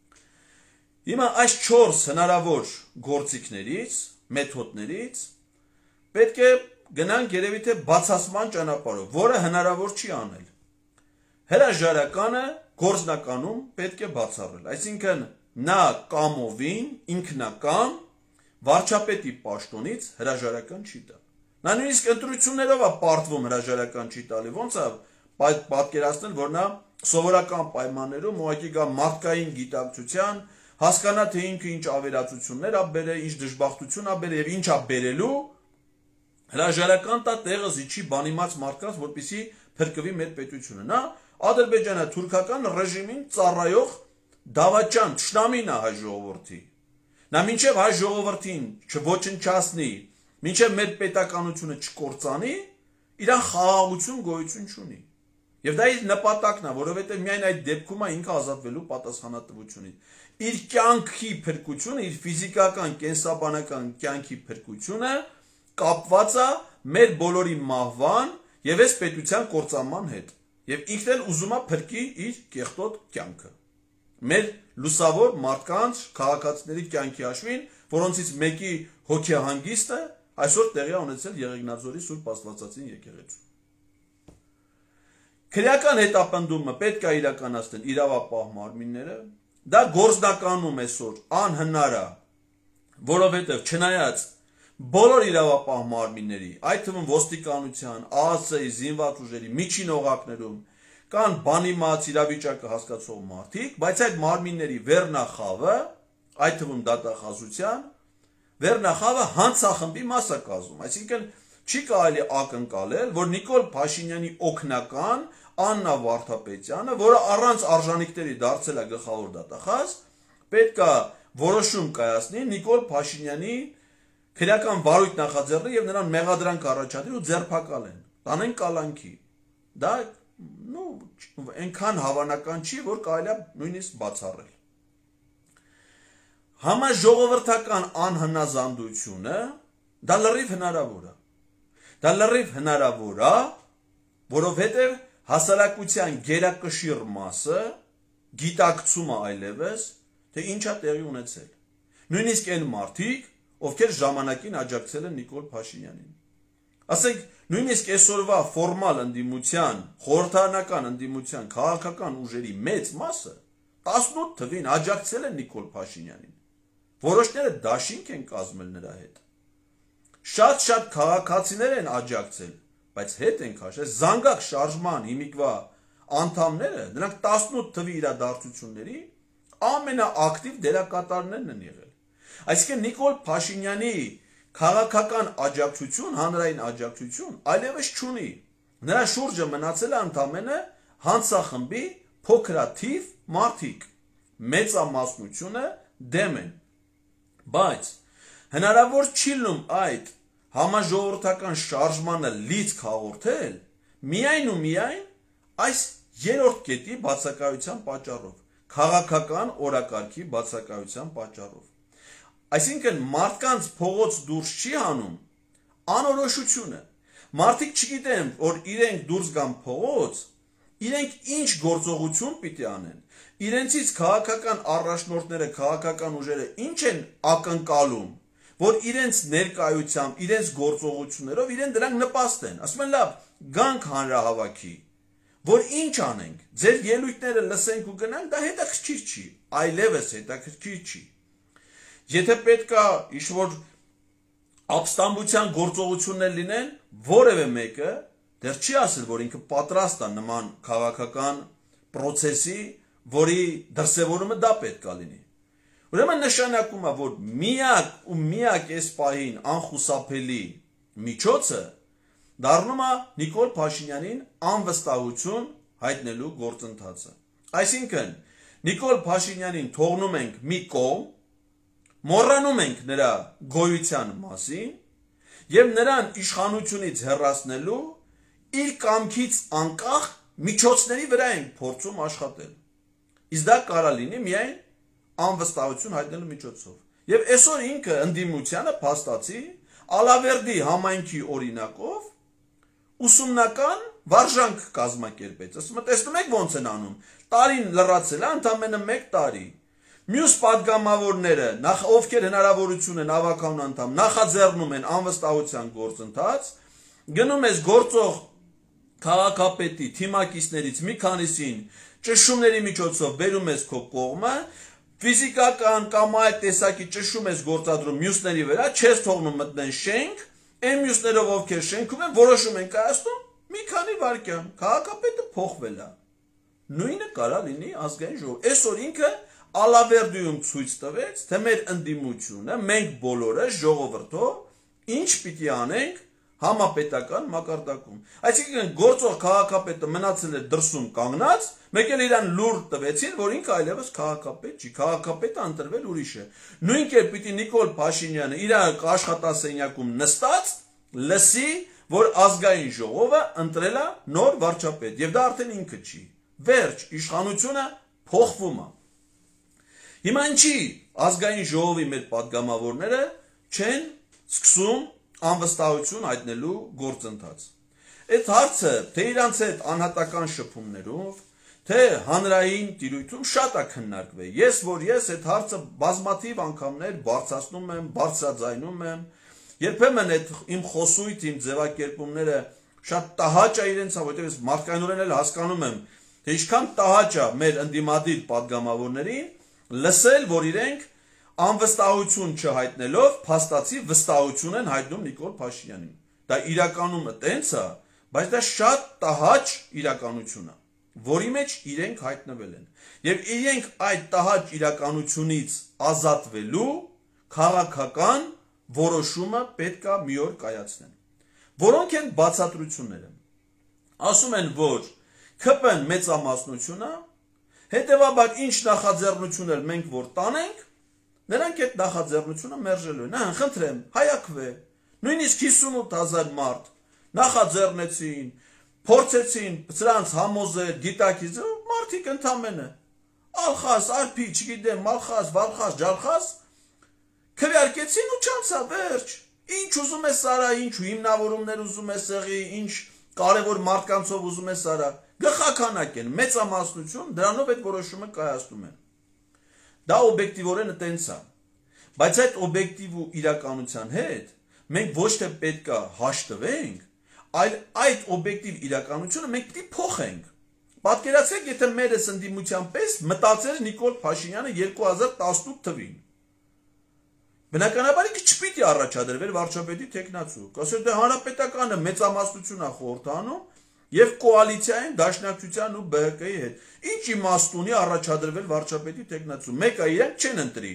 Հիմա այս չորս հնարավոր գործիքներից, մեթոդներից պետք է գնանք երևի թե բացասման ճանապարհով, որը հնարավոր չի անել։ Հրաժարականը գործնականում պետք է բացառել, այսինքն նա կամովին, ինքնական, վարչապետի պաշտոնից հրաժարական չի տա։ Նա նույնիսկ ընտրություններով է պարտվում հրաժարական չի տալի, ոնց է պատկերացնել, որ նա սովորական պայմաններում ուղղակի գա մարդկային գիտակցության, հասկանա թե ինքը ինչ ավերածություններ ա բերել, ինչ դժբախտություն ա բերել եւ ինչ ա բերելու, հրաժարական տա տեղը զիջի բանիմաց մարդկանց, որպեսզի փրկվի մեր պետությունը։ Նա Ադրբեջանը թուրքական ռեժիմին ծառայող դավաճան թշնամին է հայ ժողովրդի։ Նա մինչև հայ ժողովրդին չոչնչացնի, մինչև մեր պետականությունը չկործանի, իրան խաղաղություն գոյություն չունի։ Եվ դա իր նպատակն է, որովհետև միայն այդ դեպքում է ինքը ազատվելու պատասխանատվությունից։ Իր կյանքի փրկությունը, իր ֆիզիկական, կենսաբանական կյանքի փրկությունը կապված է մեր բոլորի մահվան եւ այս պետության կործանման հետ։ Եվ ինքն էլ ուզում է փրկի իր կեղտոտ կյանքը։ Մեր լուսավոր մարդկանց, քաղաքացիների կյանքի հաշվին, որոնցից մեկի հոգեհանգիստը այսօր տեղի է ունեցել Եղեգնաձորի Սուրբ Աստվածածին եկեղեցու։ Քրեական հետապնդումը պետք է իրականացնել իրավապահ մարմինները, դա գործնականում այսօր անհնար է, որովհետև չնայած բոլոր իրավապահ մարմինների, այդ թվում ոստիկանության, ԱԱՍ-ի, զինված ուժերի միջին օղակներում կան բանիմաց իրավիճակը հասկացող մարդիկ, բայց այդ մարմինների վերնախավը, այդ թվում դատախազության, վերնախավը հանցախմբի մաս է կազմում, այսինքն չի կարելի ակնկալել, որ Նիկոլ Փաշինյանի օգնական Աննա Վարդապետյանը, որը առանց արժանինքների դարձել է գլխավոր դատախազ, պետք է որոշում կայացնի Նիկոլ Փաշինյանի քրեական վարույթ նախաձեռնի եւ նրան մեղադրանք առաջադրի ու ձերբակալեն, տանեն կալանքի։ Դա նու այնքան հավանական չի, որ կարելի է նույնիսկ բացառել։ Համաժողովրդական անհնազանդությունը դա լրիվ հնարավոր է։ Դա լրիվ հնարավոր է, որովհետեւ հասարակության գերակշիռ մասը գիտակցում է այլևս, թե ինչա տեղի ունեցել։ Նույնիսկ այն մարդիկ, ովքեր ժամանակին աջակցել են Նիկոլ Փաշինյանին։ Ասենք, նույնիսկ այսօրվա ֆորմալ ընդդիմության, խորհրդարանական ընդդիմության քաղաքական ուժերի մեծ մասը տասնութ թվին աջակցել են Նիկոլ Փաշինյանին։ Որոշները դաշինք են կազմել նրա հետ։ Շատ-շատ քաղաքացիներ են աջակցել, բայց հետ են քաշել զանգակ շարժման հիմիկվա անդամները, նրանք տասնութ թվի իրադարձությունների ամենաակտիվ դերակատարներն են եղել։ Այսինքն Նիկոլ Փաշինյանի քաղաքական աջակցություն, հանրային աջակցություն այլևս չունի։ Նրա շուրջը մնացել է ընդամենը հանցախմբի փոքրաթիվ մարդիկ, մեծամասնությունը դեմ են։ Բայց հնարավոր չի լինում այդ համաժողովրդական շարժմանը լիցք հաղորդել միայն ու միայն այս երրորդ կետի բացակայության պատճառով, քաղաքական օրակարգի բացակայության պատճառով։ Այսինքն մարդկանց փողոց դուրս չի հանում անորոշությունը։ Մարդիկ չգիտեն, որ իրենք դուրս գան փողոց, իրենք ինչ գործողություն պիտի անեն, իրենցից քաղաքական առաջնորդները, քաղաքական ուժերը ինչ են ակնկալում, որ իրենց ներկայությամբ, իրենց գործողություններով իրեն դրանք նպաստեն։ Ասում են լավ, գանք հանրահավաքի, որ ինչ անենք, ձեր ելույթները լսենք ու գնանք, դա հետաքրքիր չի, այլևս հետաքրքիր չի։ Եթե պետք է ինչ-որ ապստամբության գործողություններ լինեն, որևէ մեկը դեռ չի ասել, որ ինքը պատրաստ է նման քաղաքական պրոցեսի, որի դրսևորումը դա պետք է լինի։ Ուրեմն նշանակում է, որ միակ ու միակ այս պահին անխուսափելի միջոցը դառնում է Նիկոլ Փաշինյանին անվստահություն հայտնելու գործընթացը։ Այսինքն, Նիկոլ Փաշինյանին թողնում ենք մի կողմ, մոռանում ենք նրա գոյության մասին եւ նրան իշխանությունից հեռացնելու իր կամքից անկախ միջոցների վրա ենք փորձում աշխատել։ Իսկ դա կարա լինի միայն անվստահություն հայտնելու միջոցով։ Եվ այսօր ինքը ընդդիմությանը փաստացի Ալավերդի համայնքի օրինակով ուսումնական վարժանք կազմակերպեց։ Ասում եմ, տեսնում եք ոնց են անում։ Տարին լրացել է ընդամենը մեկ տարի։ Մյուս падգամավորները, նախ ովքեր հնարավորություն են ավականուն անդամ, նախաձեռնում են անվստահության գործընթաց, գնում ես գործող քաղաքապետի թիմակիցներից մի քանիսին ճշումների միջոցով բերում ես քո կողմը, ֆիզիկական կամ այլ տեսակի ճշում ես գործադրում մյուսների վրա, չես թողնում մտնեն շենք, այն մյուսներով ովքեր շենքում են, որոշում են կայացնում մի քանի վայրկյան, քաղաքապետը փոխվել է։ Նույնը կարա լինի ազգային ժողով։ Այսօր ինքը Ալավերդիում ցույց տվեց, թե մեր ընդդիմությունը, մենք բոլորը ժողովրդով ինչ պիտի անենք համապետական մակարդակում։ Այսինքն գործող քաղաքապետը մնացել է դրսում կանգնած, մեկ էլ իրան լուր տվեցին, որ ինքը այլևս քաղաքապետ չի, քաղաքապետը ընտրվել ուրիշ է։ Նույն կերպ պիտի Նիկոլ Փաշինյանը իր աշխատասենյակում նստած լսի, որ ազգային ժողովը ընտրել է նոր վարչապետ, եւ դա արդեն ինքը չի։ Վերջ, իշխանությունը փոխվում է։ Հիմա ինչի ազգային ժողովի մեր падգամավորները չեն սկսում անվստահություն հայտնելու գործընթաց։ Այդ հարցը թե իրանց հետ անհատական շփումներով, թե հանրային տիրույթում շատ է քննարկվել։ Ես որ ես այդ հարցը բազմաթիվ անգամներ բարձրացնում եմ, բարձրաձայնում եմ, երբեմն այդ իմ խոսույթ, իմ ձևակերպումները շատ տհաճ է իրենց, որովհետև ես մարդկայնորեն էլ հասկանում եմ, թե ինչքան տհաճ է մեր ընդդիմադիր падգամավորներին լսել, որ իրենք անվստահություն չհայտնելով փաստացի վստահություն են հայտնում Նիկոլ Փաշինյանին։ Դա իրականում տենց է, բայց դա շատ տհաճ իրականություն է, որի մեջ իրենք հայտնվել են։ Եվ իրենք այդ տհաճ իրականությունից ազատվելու քաղաքական որոշումը պետք է մի օր կայացնեն։ Որոնք են բացատրությունները։ Ասում են, որ K P-ն մեծամասնությունը, հետևաբար ինչ նախաձեռնություններ մենք որ տանենք, Նրանք այդ նախաձեռնությունը մերժելու են։ Ահա, խնդրեմ, հայակվե։ Նույնիսկ հիսունութ հազար մարդ նախաձեռնեցին, փորձեցին սրանց համոզել, գիտակից, մարդիկ ընդամենը ալխաս, արփի, չգիտեմ, մալխաս, վալխաս, ջալխաս քվեարկեցին ու չանցա վերջ։ Ինչ ուզում ես արա, ինչ հիմնավորումներ ուզում ես եղի, ինչ կարևոր մարդկանցով ուզում ես արա, գլխականակ են, մեծամասնություն դրանով այդ որոշումը կայացնում են։ Դա օբյեկտիվորեն տենց է, բայց այդ օբյեկտիվ ու իրականության հետ մենք ոչ թե պետք է հաշտվենք, այլ այդ օբյեկտիվ իրականությունը մենք պիտի փոխենք։ Պատկերացրեք, եթե մերս ընդդիմության պես մտածեր Նիկոլ Փաշինյանը երկու հազար տասնութ թվին։ Բնականաբար ինքը չպիտի առաջադրվեր վարչապետի թեկնածու, կասեր դե հանրապետականը մեծամասնություն է խորհրդանում եւ կոալիցիային դաշնակցության ու B H K-ի հետ։ Ինչ իմաստ ունի առաջադրվել վարչապետի թեկնածու, մեկը իրենք չեն ընտրի։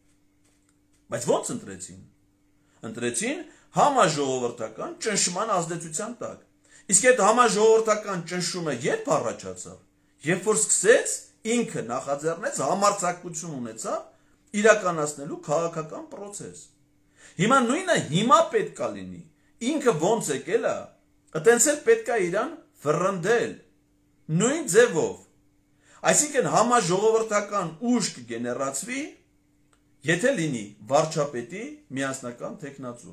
Բայց ո՞նց ընտրեցին։ Ընտրեցին համաժողովրդական ճնշման ազդեցության տակ։ Իսկ այդ համաժողովրդական ճնշումը երբ առաջացավ, երբ որ սկսեց ինքը նախաձեռնեց համարձակություն ունեցավ իրականացնելու քաղաքական process։ Հիմա նույնը հիմա պետք է լինի։ Ինքը ոնց եկել է, այտենց էլ պետք է իրան վռնդել նույն ձևով։ Այսինքն համաժողովրդական ուժ կգեներացվի, եթե լինի վարչապետի միասնական թեկնածու։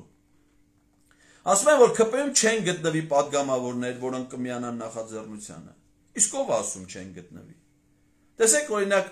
Ասում են, որ K P I-ում չեն գտնվի պատգամավորներ, որոնք կմիանան նախաձեռնությանը։ Իսկ ով ասում չեն գտնվի։ Տեսեք, օրինակ,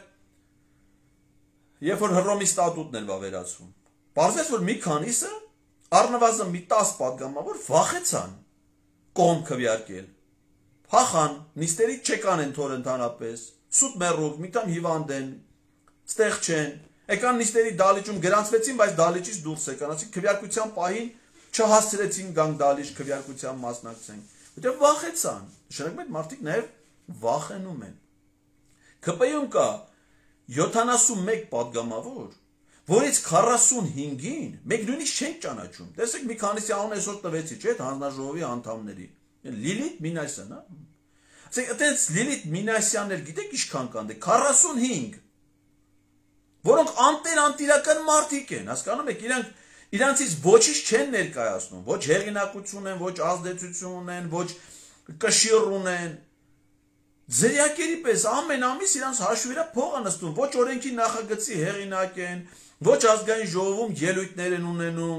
երբ որ Հռոմի ստատուտն էր վավերացվում, պարզվեց, որ մի քանիսը առնվազն մի տասը պատգամավոր վախեցան կողմ քվեարկել։ Փախան, նիստերի չեկանեն թոր ընդհանրապես, սուտ մեռուկ, մի տան հիվանդ են, ստեղ չեն, եկան նիստերի դալիճում գրանցվեցին, բայց դալիճից դուրս եկան, ասիկ քվեարկության պահին չհասցրեցին գանք դալիճ քվեարկության մասնակցեն, որտեղ վախեցան։ Նշանակում է մարդիկ նաև վախենում են։ K P I-ում կա յոթանասունմեկ պատգամավոր, որից քառասունհինգին մենք նույնիսկ չենք ճանաչում։ Տեսեք, մի քանիսի անուն այսօր տվեցի, չէ՞, հանձնաժողովի անդամների։ Լիլիթ Մինասյան, հա։ Ասեք, այտենց Լիլիթ Մինասյաններ գիտեք ինչքան կան, դե քառասունհինգ, որոնք անտեր անտիրական մարդիկ են, հասկանում եք, իրանք իրանցից ոչինչ չեն ներկայացնում, ոչ հեղինակություն են, ոչ ազդեցություն ունեն, ոչ կշիռ ունեն։ Ձերյակերի պես ամեն ամիս իրանց հաշվի վրա փող է նստում, ոչ օրենքի նախագծի հեղինակ են, ոչ ազգային ժողովում ելույթներ են ունենում,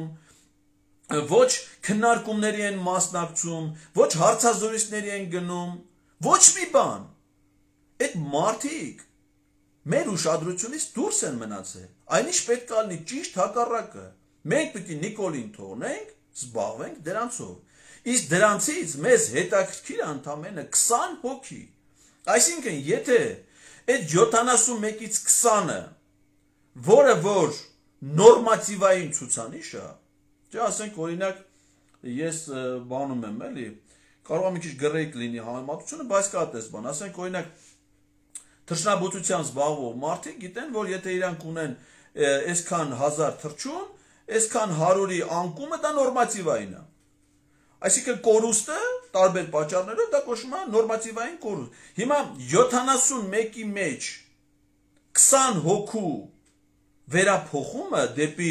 ոչ քննարկումների են մասնակցում, ոչ հարցազրույցների են գնում, ոչ մի բան։ Այդ մարդիկ մեր ուշադրությունից դուրս են մնացել։ Այնինչ պետք է լինի ճիշտ հակառակը։ Մենք պիտի Նիկոլին թողնենք, զբաղվենք դրանցով։ Իսկ դրանցից մեզ հետաքրքիր է ընդամենը քսան հոգի։ Այսինքն, եթե այդ յոթանասունմեկից քսանը, որը որ նորմատիվային ցուցանիշ է, չէ, ասենք օրինակ ես բանում եմ, էլի, կարող է մի քիչ գրեիք լինի համեմատությունը, բայց կա այդպես բան, ասենք օրինակ թռչնաբուծության զբաղվող մարդիկ գիտեն, որ եթե իրանք ունեն այսքան հազար թռչուն, այսքան հարյուրի անկումը դա նորմատիվային է։ Այսինքն կորուստը տարբեր պատճառներով դա կոչվում է նորմատիվային կորուստ։ Հիմա յոթանասունմեկի մեջ քսան հոգու վերափոխումը դեպի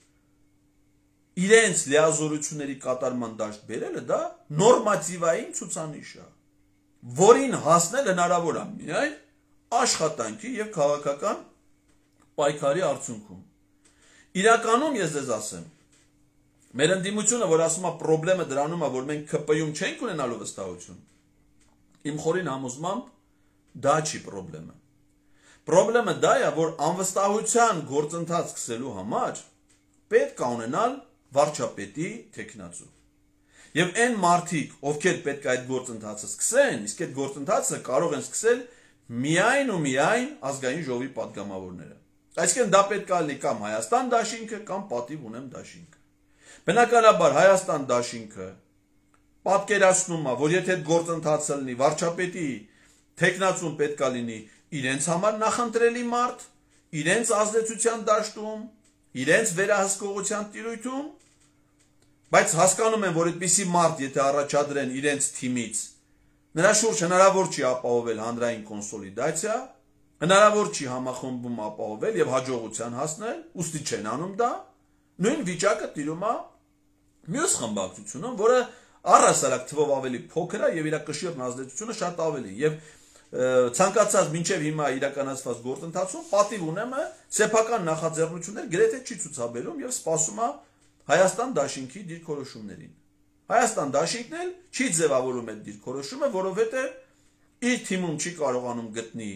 իրենց լիազորությունների կատարման դաշտ բերելը դա նորմատիվային ցուցանիշ է, որին հասնել հնարավոր է միայն աշխատանքի եւ քաղաքական պայքարի արդյունքում։ Իրականում ես ձեզ ասեմ, մեր ընդդիմությունը, որ ասում է պրոբլեմը դրանում է, որ մենք K P I-ում չենք ունենալու վստահություն, իմ խորին համոզմամբ դա չի պրոբլեմը։ Պրոբլեմը դա է, որ անվստահության գործընթաց սկսելու համար պետք է ունենալ վարչապետի թեկնածու։ Եվ այն մարդիկ, ովքեր պետք է այդ գործընթացը սկսեն, իսկ այդ գործընթացը կարող են սկսել միայն ու միայն ազգային ժողովի պատգամավորները։ Այսինքն դա պետք է լինի կամ Հայաստան դաշինքը, կամ Պատիվ ունեմ դաշինքը։ Բնականաբար Հայաստան դաշինքը պատկերացնում է, որ եթե այդ գործընթացը լինի, վարչապետի թեկնածուն պետք է լինի իրենց համար նախընտրելի մարդ, իրենց ազդեցության դաշտում, իրենց վերահսկողության տիրույթում, բայց հասկանում են, որ այդպիսի մարդ, եթե առաջադրեն իրենց թիմից, նրա շուրջ հնարավոր չի ապահովել հանրային կոնսոլիդացիա, հնարավոր չի համախմբում ապահովել եւ հաջողության հասնել, ուստի չեն անում դա, նույն վիճակը տիրում է մյուս խմբակցությունում, որը առհասարակ թվով ավելի փոքր է եւ իր կշիռն ազդեցությունը շատ ավելի եւ ցանկացած մինչեւ հիմա իրականացված գործընթացում պատիվ ունեմ սեփական նախաձեռնություններ գրեթե չի ցուցաբերում եւ սպասում է Հայաստան դաշինքի դիրքորոշումներին։ Հայաստան դաշինքն էլ չի ձևավորում այդ դիրքորոշումը, որովհետեւ իր թիմում չի կարողանում գտնի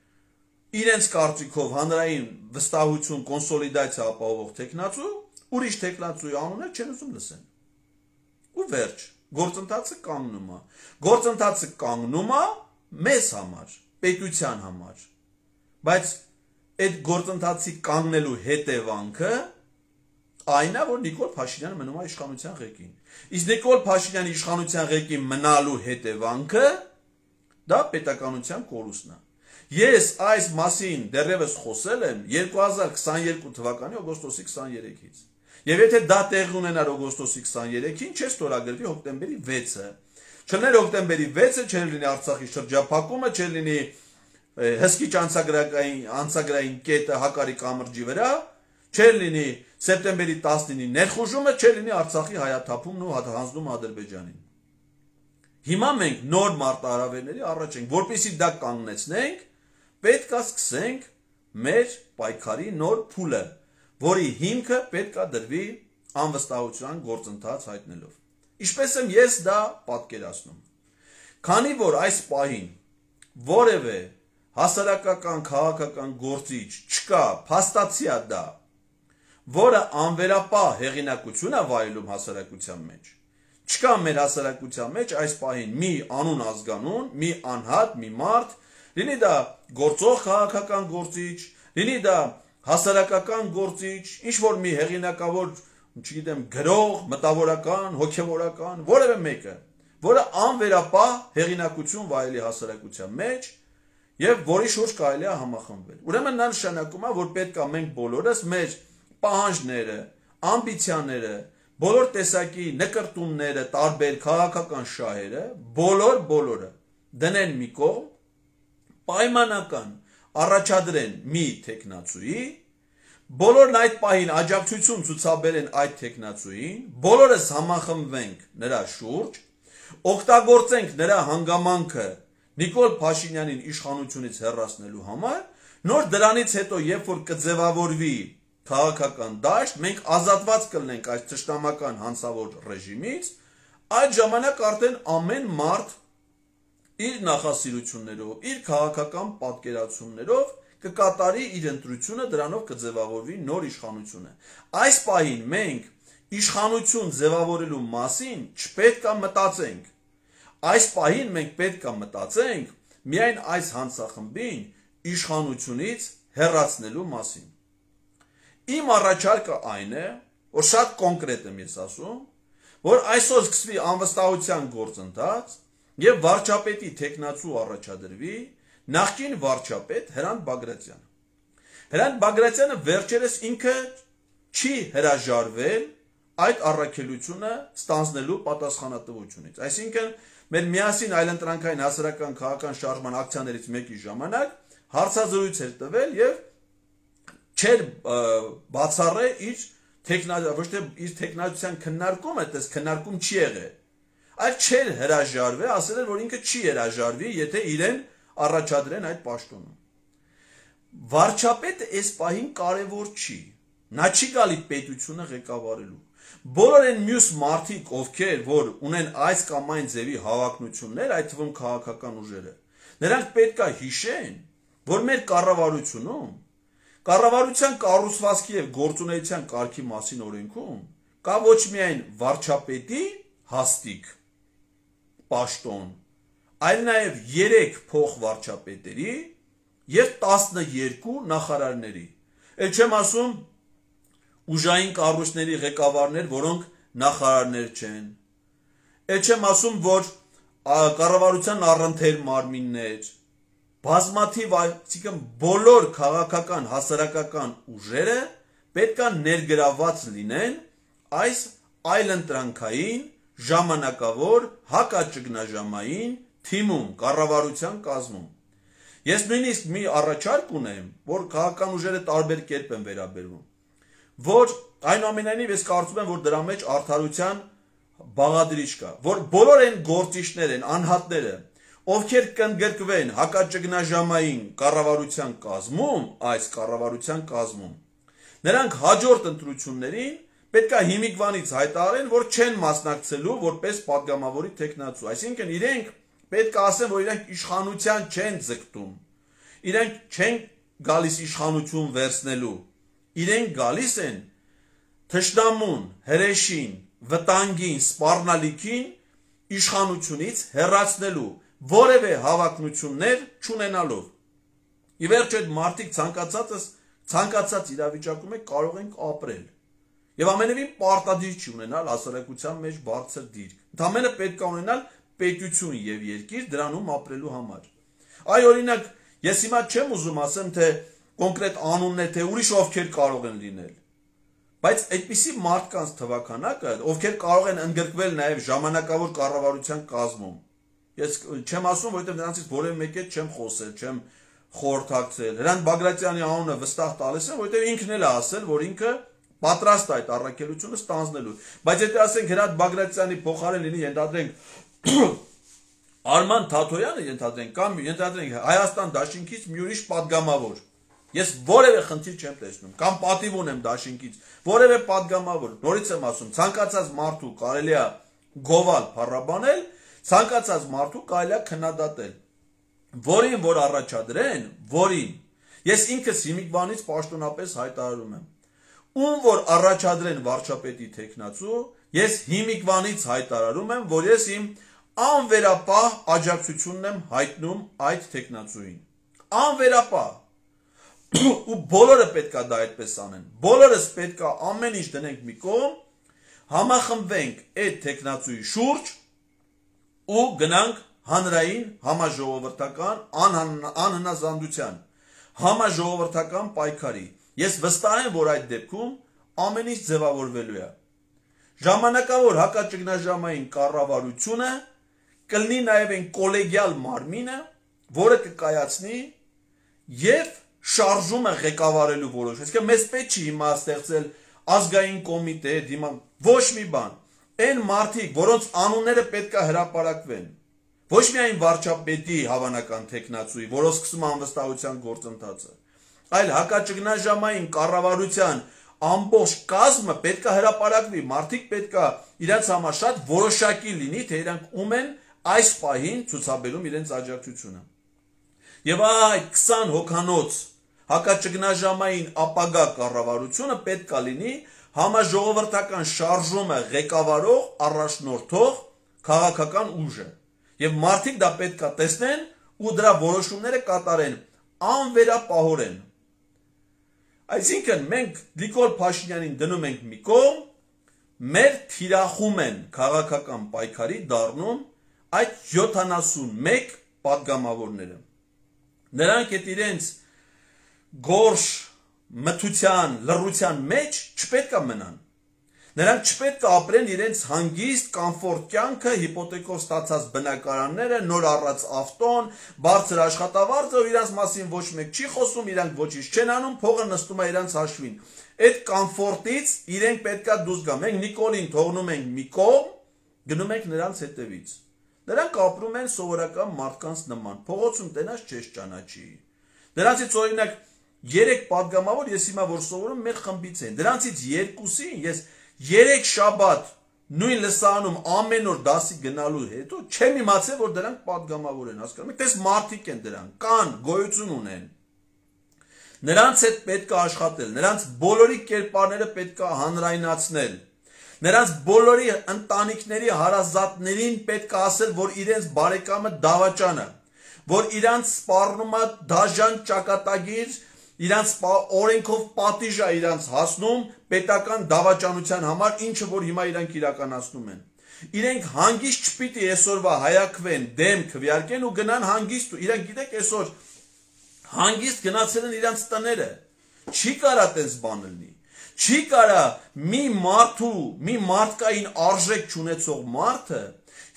իրենց կարծիքով հանրային վստահություն, կոնսոլիդացիա ապահովող տեխնացու, ուրիշ տեխնացուի անունը չեն ուզում լսեն։ Ու վերջ, գործընթացը կանգնում է։ Գործընթացը կանգնում է մեզ համար, պետության համար։ Բայց այդ գործընթացի կանգնելու հետևանքը այն է, որ Նիկոլ Փաշինյանը մնում է իշխանության ղեկին։ Իսկ Նիկոլ Փաշինյանի իշխանության ղեկին մնալու հետևանքը դա պետականության կորուստն է։ Ես այս մասին դեռևս խոսել եմ երկու հազար քսաներկու թվականի օգոստոսի քսաներեքից։ Եվ եթե դա տեղի ունենար օգոստոսի քսաներեքին, չէ ստորագրվի հոկտեմբերի վեցը։ Չլիներ հոկտեմբերի վեցը, չէր լինի Արցախի շրջափակումը, չէր լինի հսկիչ անցագրային անցագրային կետը Հակարի կամրջի վրա, չէր լինի սեպտեմբերի տասնինի ներխուժումը, չէր լինի Արցախի հայաթափումն ու հանձնում Ադրբեջանին։ Հիմա մենք նոր մարտահրավերների առաջ ենք, որպեսզի դա կանգնեցնենք, պետք է սկսենք մեր պայքարի նոր փուլը, որի հիմքը պետք է դրվի անվստահության գործընթաց հայտնելով։ Ինչպես եմ ես դա պատկերացնում։ Քանի որ այս պահին որևէ հասարակական քաղաքական գործիչ չկա, փաստացի է դա, որը անվերապահ հեղինակություն է վայելում հասարակության մեջ։ Չկա մեր հասարակության մեջ այս պահին մի անուն ազգանուն, մի անհատ, մի մարդ, լինի դա գործող քաղաքական գործիչ, լինի դա հասարակական գործիչ, ինչ որ մի հեղինակավոր, չգիտեմ, գրող, մտավորական, հոգևորական, որևէ մեկը, որը անվերապահ հեղինակություն վայելի հասարակության մեջ եւ որի շուրջ կարելի է համախմբվել։ Ուրեմն նա նշանակում է, որ պետք է մենք բոլորս մեր պահանջները, ամբիցիաները, բոլոր տեսակի նկրտումները, տարբեր քաղաքական շահերը, բոլոր բոլորը դնեն մի կողմ, պայմանական առաջադրեն մի տեխնացուի, բոլորն այդ պահին աջակցություն ցուցաբերեն այդ տեխնացուին, բոլորս համախմբվենք նրա շուրջ, օգտագործենք նրա հանգամանքը Նիկոլ Փաշինյանին իշխանությունից հեռացնելու համար, նոր դրանից հետո երբ որ կձևավորվի քաղաքական դաշտ, մենք ազատված կլինենք այս ճշտամական հանցավոր ռեժիմից, այդ ժամանակ արդեն ամեն մարդ իր նախասիրություններով, իր քաղաքական պատկերացումներով կկատարի իր ընտրությունը, դրանով կձևավորվի նոր իշխանությունը։ Այս պահին մենք իշխանություն ձևավորելու մասին չպետք է մտածենք։ Այս պահին մենք պետք է մտածենք միայն այս հանցախմբին իշխանությունից հեռացնելու մասին։ Իմ առաջարկը այն է, որ շատ կոնկրետ եմ ես ասում, որ այսօր սկսվի անվստահության գործընթաց եւ վարչապետի տեխնացու առաջադրվի նախկին վարչապետ Հրանտ Բագրատյանը։ Հրանտ Բագրատյանը վերջերս ինքը չի հրաժարվել այդ առաքելությունը ստանձնելու պատասխանատվությունից։ Այսինքն մեր միասին այլընտրանքային հասարակական քաղաքական շարժման ակցիաներից մեկի ժամանակ հարցազրույց էր տվել եւ չէր բացառել իր տեխնա ոչ թե իր տեխնացիան քննարկումը, այդպես քննարկում չի եղել։ Այդ չէր հրաժարվել, ասել էր, որ ինքը չի հրաժարվի, եթե իրեն առաջադրեն այդ պաշտոնում։ Վարչապետը այս պահին կարևոր չի։ Նա չի գալի պետությունը ղեկավարելու։ Բոլոր այն մյուս մարդիկ, ովքեր որ ունեն այս կամ այն ձևի հավակնություններ, այդ թվում քաղաքական ուժերը, նրանք պետք է հիշեն, որ մեր կառավարությունում կառավարության կառուցվածքի եւ գործունեության կարգի մասին օրենքում կա ոչ միայն վարչապետի հաստիկ պաշտոն, այլ նաեւ երեք փոխվարչապետերի եւ տասներկու նախարարների։ Էլ չեմ ասում ուժային կառույցների ղեկավարներ, որոնք նախարարներ չեն։ Էլ չեմ ասում, որ կառավարության առընթեր մարմիններ, բազմաթիվ, այսինքն բոլոր քաղաքական հասարակական ուժերը պետք է ներգրավված լինեն այս այլընտրանքային ժամանակավոր հակաճգնաժամային թիմում, կառավարության կազմում։ Ես նույնիսկ մի առաջարկ ունեմ, որ քաղաքական ուժերը տարբեր կերպ են վերաբերվում, որ այնուամենայնիվ ես կարծում եմ, որ դրա մեջ արդարության բաղադրիչ կա, որ բոլոր այն գործիչներ են, անհատները, ովքեր կընդգրկվեն հակաճգնաժամային կառավարության կազմում, այս կառավարության կազմում, նրանք հաջորդ ընտրություններին պետք է հիմիկվանից հայտարարեն, որ չեն մասնակցելու որպես падգամավորի թեկնածու, այսինքն իրենք պետք է ասեն, որ իրենք իշխանության չեն ձգտում, իրենք չեն գալիս իշխանություն վերցնելու, իրենք գալիս են թշնամուն, հրեշին, վտանգին, սպառնալիքին իշխանությունից հեռացնելու, որևէ հավակնություններ չունենալով։ Ի վերջո այդ մարդիկ ցանկացածս ցանկացած իրավիճակում է կարող են ապրել։ Եվ ամենևին պարտադիր չի ունենալ հասարակության մեջ բարձր դիրք։ Ընդամենը պետք է ունենալ պետություն եւ երկիր դրանում ապրելու համար։ Այ օրինակ, ես հիմա չեմ ուզում ասեմ, թե կոնկրետ անուններ, թե ուրիշ ովքեր կարող են լինել։ Բայց այդպիսի մարդկանց թվականակը, ովքեր կարող են ընդգրկվել նաեւ ժամանակավոր կառավարության կազմում։ Ես չեմ ասում, որովհետեւ նրանցից որևէ մեկի հետ չեմ խոսել, չեմ խորհրդակցել։ Հրանտ Բագրատյանի անունը վստահ տալիս եմ, որովհետեւ ինքն էլ է ասել, որ ինքը պատրաստ է այդ առաքելությունը ստանձնելու։ Բայց եթե ասենք Հրանտ Բագրատյանի փոխարեն լինի, ենթադրենք Արման Թաթոյանը, ենթադրենք, կամ ենթադրենք Հայաստան դաշինքից մի ուրիշ падգամավոր։ Ես որևէ խնդիր չեմ տեսնում, կամ պատիվ ունեմ դաշինքից, որևէ падգամավոր, նորից եմ ասում, ցանկացած մարդու կարելի է գովալ, փառաբանել, ցանկացած մարդու կարելի է քննադատել, որին որ առաջադրեն, որին, ես ինքս հիմիկվանից պաշտոնապես հայտարարում եմ, ում որ առաջադրեն վարչապետի թեկնածու, ես հիմիկվանից հայտարարում եմ, որ ես իմ անվերապահ աջակցությունն եմ հայտնում այդ թեկնածուին, անվերապահ, ու բոլորը պետք է դա այդպես անեն, բոլորս պետք է ամեն ինչ դնենք մի կողմ, համախմբվենք այդ թեկնածուի շուրջ ու գնանք հանրային համաժողովրդական անհնազանդության, համաժողովրդական պայքարի։ Ես վստահ եմ, որ այդ դեպքում ամեն ինչ ձևավորվելու է։ Ժամանակավոր հակաճգնաժամային կառավարությունը կլինի նաև այն կոլեգիալ մարմինը, որը կկայացնի եւ շարժումը ղեկավարելու որոշ։ Այսինքն մեզ պետք չի հիմա ստեղծել ազգային կոմիտե, դիմա ոչ մի բան։ Այն մարդիկ, որոնց անունները պետք է հրապարակվեն, ոչ միայն վարչապետի հավանական թեկնածուի, որով սկսում է անվստահության գործընթացը, այլ հակաճգնաժամային կառավարության ամբողջ կազմը պետք է հրապարակվի, մարդիկ պետք է իրենց համար շատ որոշակի լինի, թե իրանք ում են այս պահին ցուցաբերում իրենց աջակցությունը։ Եվ այդ քսան հոգանոց հակաճգնաժամային ապագա կառավարությունը պետք է լինի համաժողովրդական շարժումը ղեկավարող, առաջնորդող քաղաքական ուժը։ Եվ մարդիկ դա պետք է տեսնեն ու դրա որոշումները կատարեն անվերապահորեն։ Այսինքն մենք Նիկոլ Փաշինյանին դնում ենք մի կողմ, մեր թիրախում են քաղաքական պայքարի դառնում այդ յոթանասունմեկ падգամավորները։ Նրանք այդ իրենց գորշ մթության, լռության մեջ չպետք է մնան։ Նրանք չպետք է ապրեն իրենց հանգիստ, կոմֆորտ կյանքը, հիպոթեկով ստացած բնակարանները, նոր առած ավտոն, բարձր աշխատավարձը, ու իրանց մասին ոչ մեկ չի խոսում, իրանք ոչինչ չեն անում, փողը նստում է իրանց հաշվին։ Այդ կոմֆորտից իրենք պետք է դուրս գան։ Մենք Նիկոլին թողնում ենք մի կողմ, գնում ենք նրանց հետևից։ Նրանք ապրում են սովորական մարդկանց նման, փողոցում տենաս չես ճանաչի։ Դրանցից օրինակ երեք падգամավոր ես հիմա որ սովորում մեր խմբից են, դրանցից երկուսին ես երեք շաբաթ նույն լսանում ամեն օր դասի գնալու հետո չեմ իմացել, որ դրանք падգամավոր են, հասկանում եք, տես մարդիկ են դրանք, կան, գոյություն ունեն։ Նրանց հետ պետք է աշխատել, նրանց բոլորի կերպարները պետք է հանրայնացնել, նրանց բոլորի ընտանիքների հարազատներին պետք է ասել, որ իրենց բարեկամը դավաճան է, որ իրանց սպառնում է դաժան ճակատագիր, իրանց օրենքով պատիժ է իրանց հասնում պետական դավաճանության համար, ինչը որ հիմա իրանք իրականացնում են։ Իրենք հանգիստ չպիտի այսօրվա հայակվեն, դեմ քվեարկեն ու գնան հանգիստ, իրանք գիտեք այսօր հանգիստ գնացել են իրանց տները, չի կարա տես բան լինի, չի կարա մի մարդու, մի մարդկային արժեք չունեցող մարդը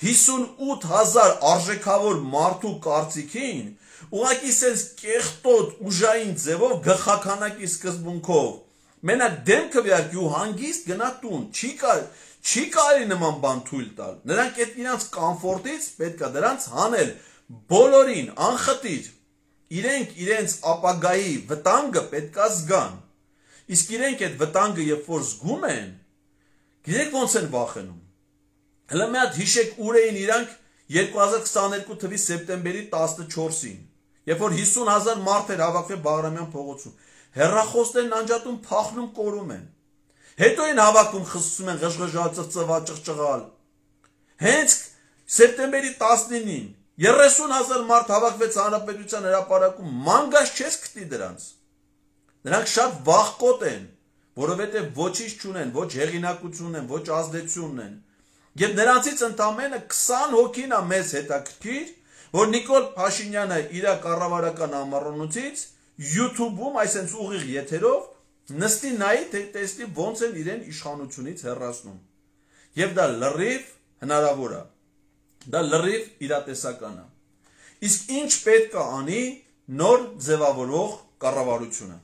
հիսունութ հազար արժեքավոր մարդու կարծիքին ուղղակի sense կեղտոտ ուժային ձևով գխականակի սկզբունքով մենակ դեմքը վիարկի ու հանգիստ գնա տուն չի կար չի կարելի նման բան թույլ տալ նրանք այդ իրենց կոմֆորտից պետք է դրանց հանել բոլորին անխտիր իրենք իրենց ապագայի վտանգը պետք է զգան իսկ իրենք այդ վտանգը երբ որ զգում են գիտեք ոնց են վախենում հələ մի հատ հիշեք ուր էին իրանք երկու հազար քսաներկու թվականի սեպտեմբերի տասնչորսին երբ որ հիսուն հազար մարդ էր հավաքվել Բաղրամյան փողոցում հեռախոսներն անջատում փախնում կորում են հետո են հավաքում խսում են ղժղժալ ծծծվալ ճղճղալ հենց սեպտեմբերի տասնինին երեսուն հազար մարդ հավաքվեց հանրապետության հրապարակում մանգաշ չես գտի դրանց նրանք շատ վախկոտ են որովհետև ոչինչ չունեն ոչ հեղինակություն են ոչ ազդեցություն են եւ նրանցից ընդամենը քսան հոգին է մեզ հետաքրքիր որ Նիկոլ Փաշինյանը իր կառավարական ամառունոցից YouTube-ում այսպես ուղիղ եթերով նստի նայի թե տեսնի ոնց են իրեն իշխանությունից հեռացնում եւ դա լրիվ հնարավոր է դա լրիվ իրատեսական է իսկ ինչ պետք է անի նոր ձևավորող կառավարությունը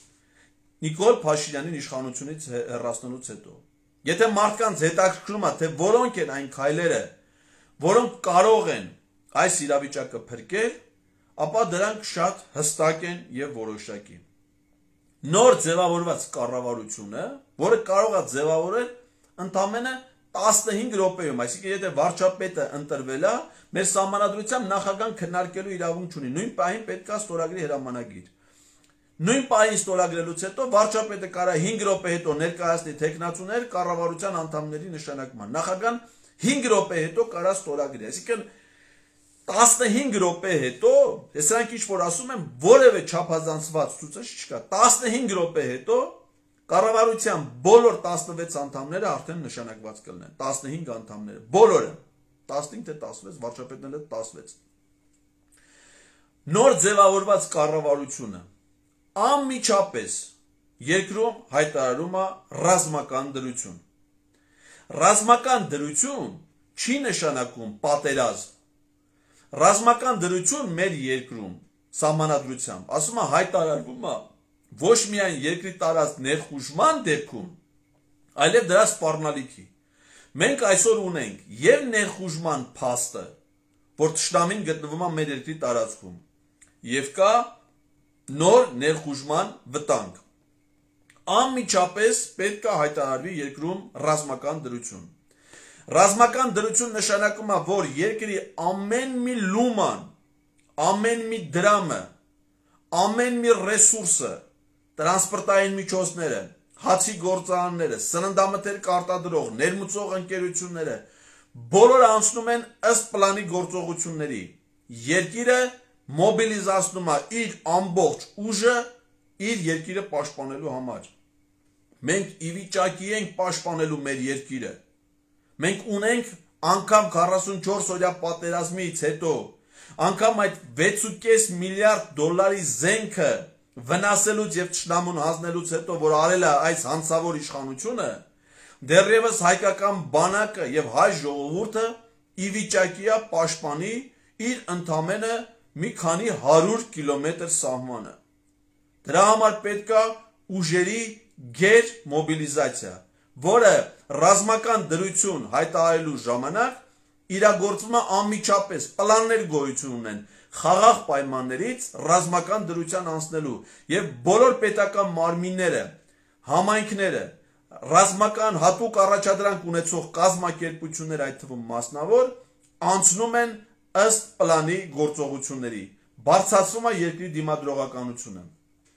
Նիկոլ Փաշինյանին իշխանությունից հեռացնելուց հետո եթե մարդկանց հետաքրքրում է թե որոնք են այն քայլերը որոնք կարող են այս իրավիճակը փրկել ապա դրանք շատ հստակ են եւ որոշակի նոր ձևավորված կառավարությունը որը կարող է ձևավորել ընդամենը տասնհինգ րոպեում այսինքն եթե վարչապետը ընտրվել է մեր սահմանադրությամբ նախագահան քննարկելու իրավունք չունի նույն պահին պետք է ստորագրի հրամանագիր նույն պահին ստորագրելուց հետո վարչապետը կարա հինգ րոպե հետո ներկայացնի տեխնացուներ կառավարության անդամների նշանակման նախագահան հինգ րոպե հետո կարա ստորագրի այսինքն տասնհինգ րոպե հետո հեսրանք ինչ որ ասում են որևէ չափազանցված ցուցիչ չկա տասնհինգ րոպե հետո կառավարության բոլոր տասնվեց անդամները արդեն նշանակված կլինեն տասնհինգ անդամները բոլորը տասնհինգ թե տասնվեց վարչապետները տասնվեց նոր ձևավորված կառավարությունը անմիջապես երկրում հայտարարում է ռազմական դրություն ռազմական դրություն չի նշանակում պատերազմ ռազմական դրություն մեր երկրում սահմանադրությամբ ասում է հայտարարվում է ոչ միայն երկրի տարած ներխուժման դեպքում այլև դրա սպառնալիքի մենք այսօր ունենք եւ ներխուժման փաստը որ թշնամին գտնվում է մեր երկրի տարածքում եւ կա նոր ներխուժման վտանգ անմիջապես պետք է հայտարարվի երկրում ռազմական դրություն Ռազմական դրություն նշանակում է, որ երկրի ամեն մի լուման, ամեն մի դրամը, ամեն մի ռեսուրսը, տրանսպորտային միջոցները, հացի գործարանները, սննդամթերք արտադրող, ներմուծող ընկերությունները, բոլորը անցնում են ըստ պլանի գործողությունների։ Երկիրը մոբիլիզացնում է իր ամբողջ ուժը իր երկիրը պաշտպանելու համար։ Մենք ի վիճակի ենք պաշտպանելու մեր երկիրը։ Մենք ունենք անգամ քառասունչորս օրյա պատերազմից հետո անգամ այդ վեց ու կես միլիարդ դոլարի զենքը վնասելուց եւ ճշնամուն հանձնելուց հետո որ արել է այս հանցավոր իշխանությունը դեռևս հայկական բանակը եւ հայ ժողովուրդը ի վիճակի է պաշտպանի իր ընդամենը մի քանի հարյուր կիլոմետր սահմանը դրա համար պետք է ուժերի գեր մոբիլիզացիա որը ռազմական դրություն հայտարարելու ժամանակ իրագործվում է անմիջապես պլաններ գոյություն ունեն խաղաղ պայմաններից ռազմական դրության անցնելու եւ բոլոր պետական մարմինները համայնքները ռազմական հատուկ առաջադրանք ունեցող կազմակերպություններ այդ թվում մասնավոր անցնում են ըստ պլանի գործողությունների բարձրացվում է երկրի դիմադրողականությունը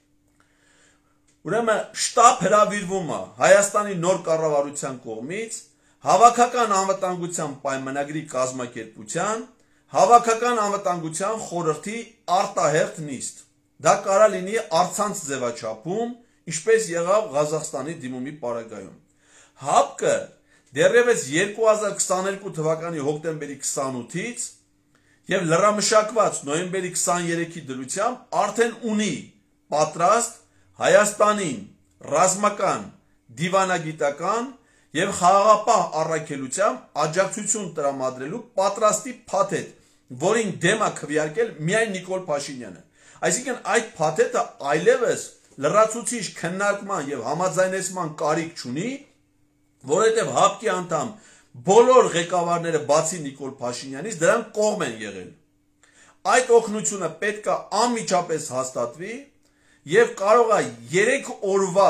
Ուրեմն շտաբ հրավիրվում է Հայաստանի նոր կառավարության կողմից հավաքական անվտանգության պայմանագրի կազմակերպության հավաքական անվտանգության խորհրդի արտահերթ նիստ դա կարա լինի առցանց ձևաչափում ինչպես եղավ Ղազախստանի դիմումի պարագայում ՀԱՊԿ-ը դեռևս երկու հազար քսաներկու թվականի հոկտեմբերի քսանութից եւ լրամշակված նոյեմբերի քսաներեքի դրությամբ արդեն ունի պատրաստ Հայաստանին ռազմական, դիվանագիտական եւ խաղաղապահ առաքելությամբ աջակցություն տրամադրելու պատրաստի փաթեթ, որին դեմ է քվեարկել միայն Նիկոլ Փաշինյանը։ Այսինքն այդ փաթեթը այլևս լրացուցիչ քննարկման եւ համաձայնեցման կարիք չունի, որովհետեւ ՀԱՊԿ-ի անդամ բոլոր ղեկավարները բացի Նիկոլ Փաշինյանից դրան կողմ են եղել։ Այդ օգնությունը պետք է անմիջապես հաստատվի եւ կարող է երեք օրվա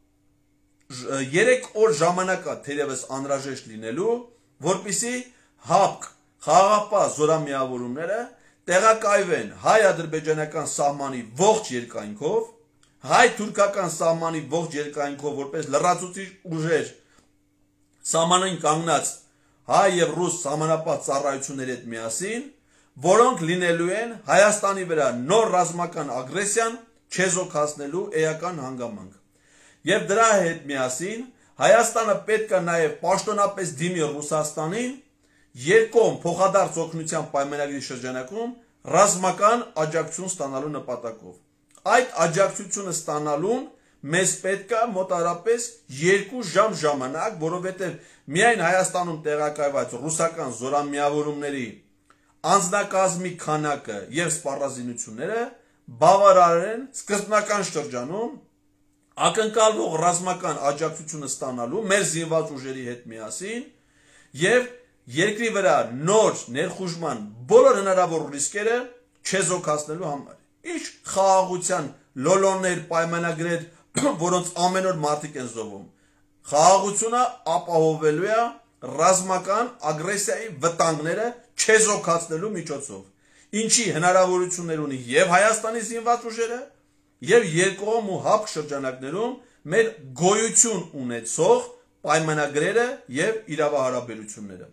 երեք օր ժամանակ է թերևս անհրաժեշտ լինելու, որպեսզի ՀԱՊԿ խաղաղապահ զորամիավորումները տեղակայվեն հայ-ադրբեջանական սահմանի ողջ երկայնքով, հայ-թուրքական սահմանի ողջ երկայնքով որպես լրացուցիչ ուժեր սահմանին կանգնած հայ եւ ռուս սահմանապահ ծառայությունների հետ միասին, որոնք լինելու են Հայաստանի վրա նոր ռազմական ագրեսիան չեզոքացնելու էական հանգամանք։ Եվ դրա հետ միասին Հայաստանը պետք է նաև պաշտոնապես դիմի Ռուսաստանին երկկողմ փոխադարձ օգնության պայմանագրի շրջանակում ռազմական աջակցություն ստանալու նպատակով։ Այդ աջակցությունը ստանալուն մեզ պետք է մոտարապես երկու ժամ ժամանակ, որովհետև միայն Հայաստանում տեղակայված ռուսական զորամիավորումների անձնակազմի քանակը եւ սպառազինությունները բավարար են սկզբնական շրջանում ակնկալվող ռազմական աջակցությունը ստանալու մեր զինված ուժերի հետ միասին եւ երկրի վրա նոր ներխուժման բոլոր հնարավոր ռիսկերը չեզոքացնելու համար։ Ինչ խաղաղության լոլոններ, պայմանագրեր, որոնց ամեն օր մարդիկ են զոհվում։ Խաղաղությունը ապահովելու է ռազմական ագրեսիայի վտանգները չեզոքացնելու միջոցով, ինչի հնարավորություններ ունի եւ Հայաստանի զինված ուժերը եւ երկկողմ ու ՀԱՊԿ շրջանակներում մեր գոյություն ունեցող պայմանագրերը եւ իրավահարաբերությունները։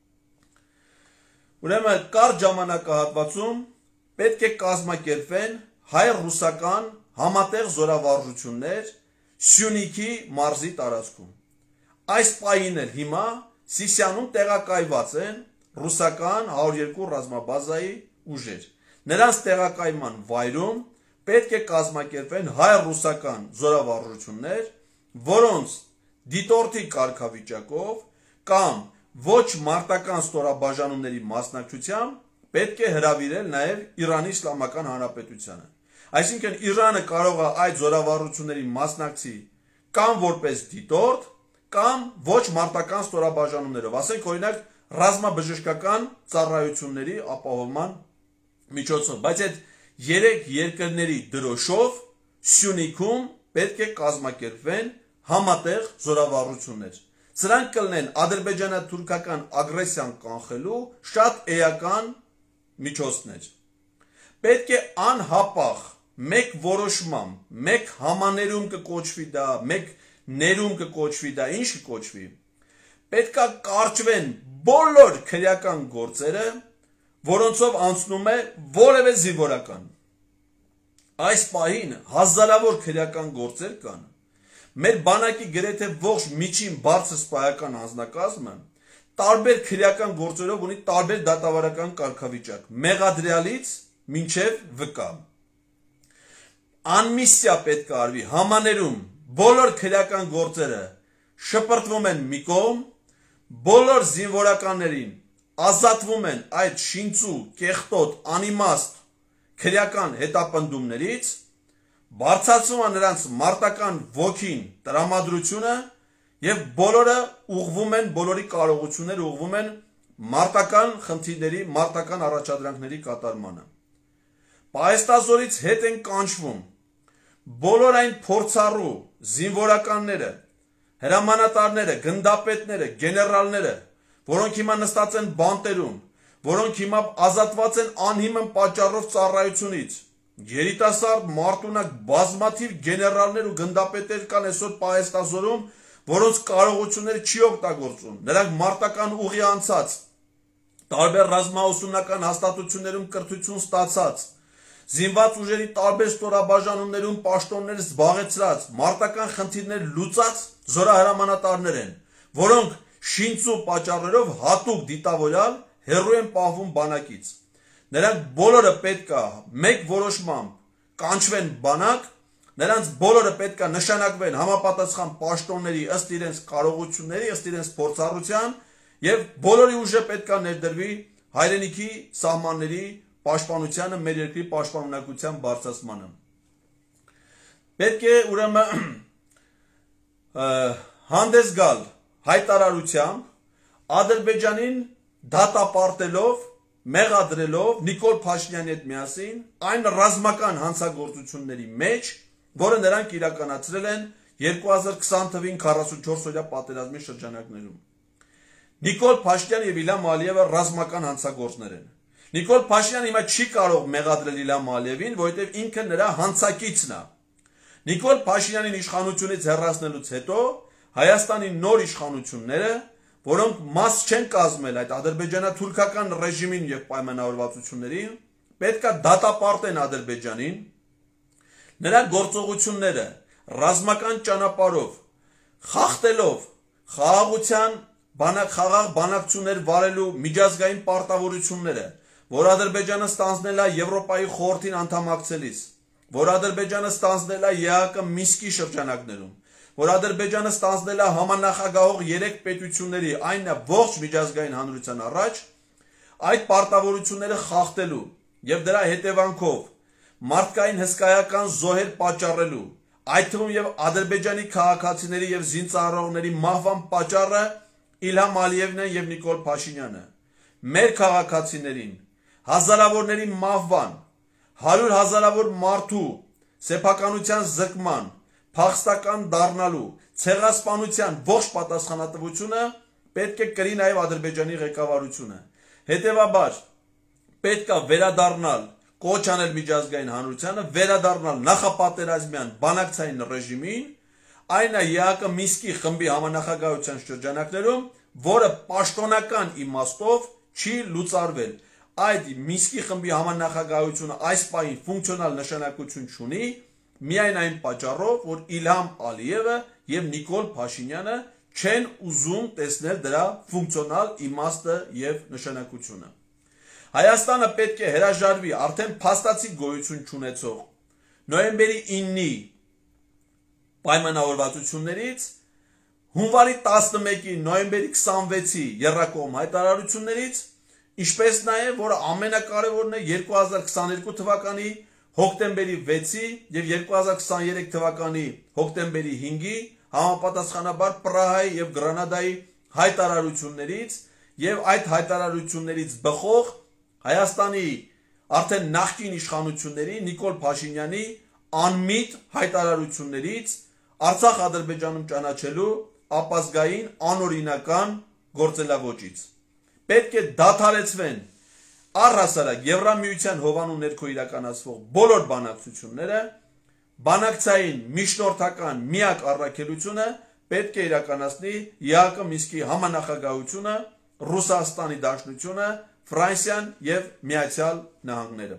Ուրեմն կարճ ժամանակահատվածում պետք է կազմակերպվեն հայ-ռուսական համատեղ զորավարժություններ Սյունիքի մարզի տարածքում։ Այս պահին էլ հիմա Սիսիանում տեղակայված են ռուսական հարյուր երկու ռազմաբազայի ուժեր։ Նրանց տեղակայման վայրում պետք է կազմակերպվեն հայ-ռուսական զորավարժություններ, որոնց դիտորդի կարգավիճակով կամ ոչ մարտական ստորաբաժանումների մասնակցությամբ պետք է հրավիրել նաև Իրանի Իսլամական Հանրապետությանը։ Այսինքն Իրանը կարող է այդ զորավարժությունների մասնակցի կամ որպես դիտորդ, կամ ոչ մարտական ստորաբաժանումներով, ասենք օրինակ ռազմաբժշկական ծառայությունների ապահովման միջոցով, բայց այդ երեք երկրների դրոշով Սյունիքում պետք է կազմակերպվեն համատեղ զորավարժություններ։ Սրանք կլինեն ադրբեջանա-թուրքական ագրեսիան կանխելու շատ էական միջոցներ։ Պետք է անհապաղ մեկ որոշմամբ, մեկ համաներում կկոչվի դա, մեկ ներում կկոչվի դա, ինչ կկոչվի։ Պետք է կարճվեն բոլոր քրեական գործերը, որոնցով անցնում է որևէ զինվորական։ Այս պահին հազարավոր քրեական գործեր կան։ Մեր բանակի գրեթե ողջ միջին բարձր սպայական անձնակազմը տարբեր քրեական գործերով ունի տարբեր դատավարական կարգավիճակ, մեղադրյալից մինչև վկա։ Անմիսիա պետք է արվի համաներում բոլոր քրեական գործերը շպրտվում են մի կողմ, բոլոր զինվորականներին ազատվում են այդ շինծու, կեղտոտ, անիմաստ քրեական հետապնդումներից, բարձրացում է նրանց մարտական ոգին, տրամադրությունը եւ բոլորը ուղղվում են, բոլորի կարողությունները ուղղվում են մարտական խնդիրների, մարտական առաջադրանքների կատարմանը։ Պահեստազորից հետ են կանչվում բոլոր այն փորձառու զինվորականները, հրամանատարները, գնդապետները, գեներալները, որոնք հիմա նստած են բանտերում, որոնք հիմա ազատված են անհիմն պատճառով ծառայությունից, երիտասարդ մարտունակ բազմաթիվ գեներալներ ու գնդապետեր կան այսօր Պահեստազորում, որոնց կարողությունները չի օգտագործում, նրանք մարտական ուղի անցած, տարբեր ռազմաուսումնական հաստատություններում կրթություն ստացած, զինված ուժերի տարբեր ստորաբաժանումներում պաշտոններ զբաղեցրած, մարտական խնդիրներ լուծած զորահրամանատարներ են, որոնք շինծու պատճառներով հատուկ դիտավորյալ հեռու են պահվում բանակից։ Նրանք բոլորը պետք է մեկ որոշմամբ կանչվեն բանակ նրանց բոլորը պետք է նշանակվեն համապատասխան պաշտոնների ըստ իրենց կարողությունների, ըստ իրենց փորձառության եւ բոլորի ուժը պետք է ներդրվի հայրենիքի սահմանների պաշտպանությանը, մեր երկրի պաշտպանունակության բարձրացմանը։ Պետք է ուրեմն հանդես գալ հայտարարությամբ Ադրբեջանին դատապարտելով, մեղադրելով Նիկոլ Փաշինյանի հետ միասին այն ռազմական հանցագործությունների մեջ, որը նրանք իրականացրել են երկու հազար քսան թվին քառասունչորս օրյա պատերազմի շրջանակներում։ Նիկոլ Փաշինյանը եւ Իլհամ Ալիևը ռազմական հանցագործներ են։ Նիկոլ Փաշինյանը հիմա չի կարող մեղադրել Իլհամ Ալիևին, որովհետեւ ինքը նրա հանցակիցն է։ Նիկոլ Փաշինյանին իշխանությունից հեռացնելուց հետո Հայաստանի նոր իշխանությունները, որոնք մաս չեն կազմել այդ ադրբեջանա-թուրքական ռեժիմին եւ պայմանավորվածություններին, պետք է դատապարտեն Ադրբեջանին, նրա գործողությունները ռազմական ճանապարհով խախտելով խաղաղության բանակ խաղաղ բանակցություններ վարելու միջազգային պարտավորությունները, որ Ադրբեջանը ստանձնել է Եվրոպայի խորհրդին անդամակցելիս, որ Ադրբեջանը ստանձնել է ԵԱՀԿ Մինսկի շրջանակներում, որ Ադրբեջանը ստանձնել է համանախագահող երեք պետությունների, այն է ողջ միջազգային հանրության առաջ, այդ պարտավորությունները խախտելու եւ դրա հետևանքով մարդկային հսկայական զոհեր պատճառելու, այդ թվում եւ Ադրբեջանի քաղաքացիների եւ զինծառայողների մահվան պատճառը Իլհամ Ալիևն է եւ Նիկոլ Փաշինյանը։ Մեր քաղաքացիներին հազարավորների մահվան, հարյուր հազարավոր մարդու սեփականության զրկման, փախստական դառնալու, ցեղասպանության ողջ պատասխանատվությունը պետք է կրի նաև Ադրբեջանի ղեկավարությունը։ Հետևաբար պետք է վերադառնալ, կոչ անել միջազգային հանրությանը, վերադառնալ նախապատերազմյան բանակցային ռեժիմին, այն է ԵԱՀԿ Մինսկի խմբի համանախագահության շրջանակներում, որը պաշտոնական իմաստով չի լուծարվել։ Այդ Մինսկի խմբի համանախագահությունը այս պահին ֆունկցիոնալ նշանակություն չունի, միայն այն պատճառով, որ Իլհամ Ալիևը եւ Նիկոլ Փաշինյանը չեն ուզում տեսնել դրա ֆունկցիոնալ իմաստը եւ նշանակությունը։ Հայաստանը պետք է հրաժարվի արդեն փաստացի գոյություն չունեցող նոյեմբերի իննի պայմանավորվածություններից, հունվարի տասնմեկի, նոյեմբերի քսանվեցի եռակողմ հայտարարություններից, ինչպես նաև, որ ամենակարևորն է երկու հազար քսաներկու թվականի հոկտեմբերի վեցի եւ երկու հազար քսաներեք թվականի հոկտեմբերի հինգի համապատասխանաբար Պրահայի եւ Գրանադայի հայտարարություններից եւ այդ հայտարարություններից բխող Հայաստանի արդեն նախկին իշխանությունների Նիկոլ Փաշինյանի անմիտ հայտարարություններից Արցախ Ադրբեջանում ճանաչելու ապազգային անօրինական գործելավոճից։ Պետք է դադարեցվեն առհասարակ Եվրամիության հովանու ներքո իրականացվող բոլոր բանակցությունները, բանակցային միջնորդական միակ առաքելությունը պետք է իրականացնի ԵԱՀԿ Մինսկի համանախագահությունը, Ռուսաստանի Դաշնությունը, Ֆրանսիան եւ Միացյալ Նահանգները։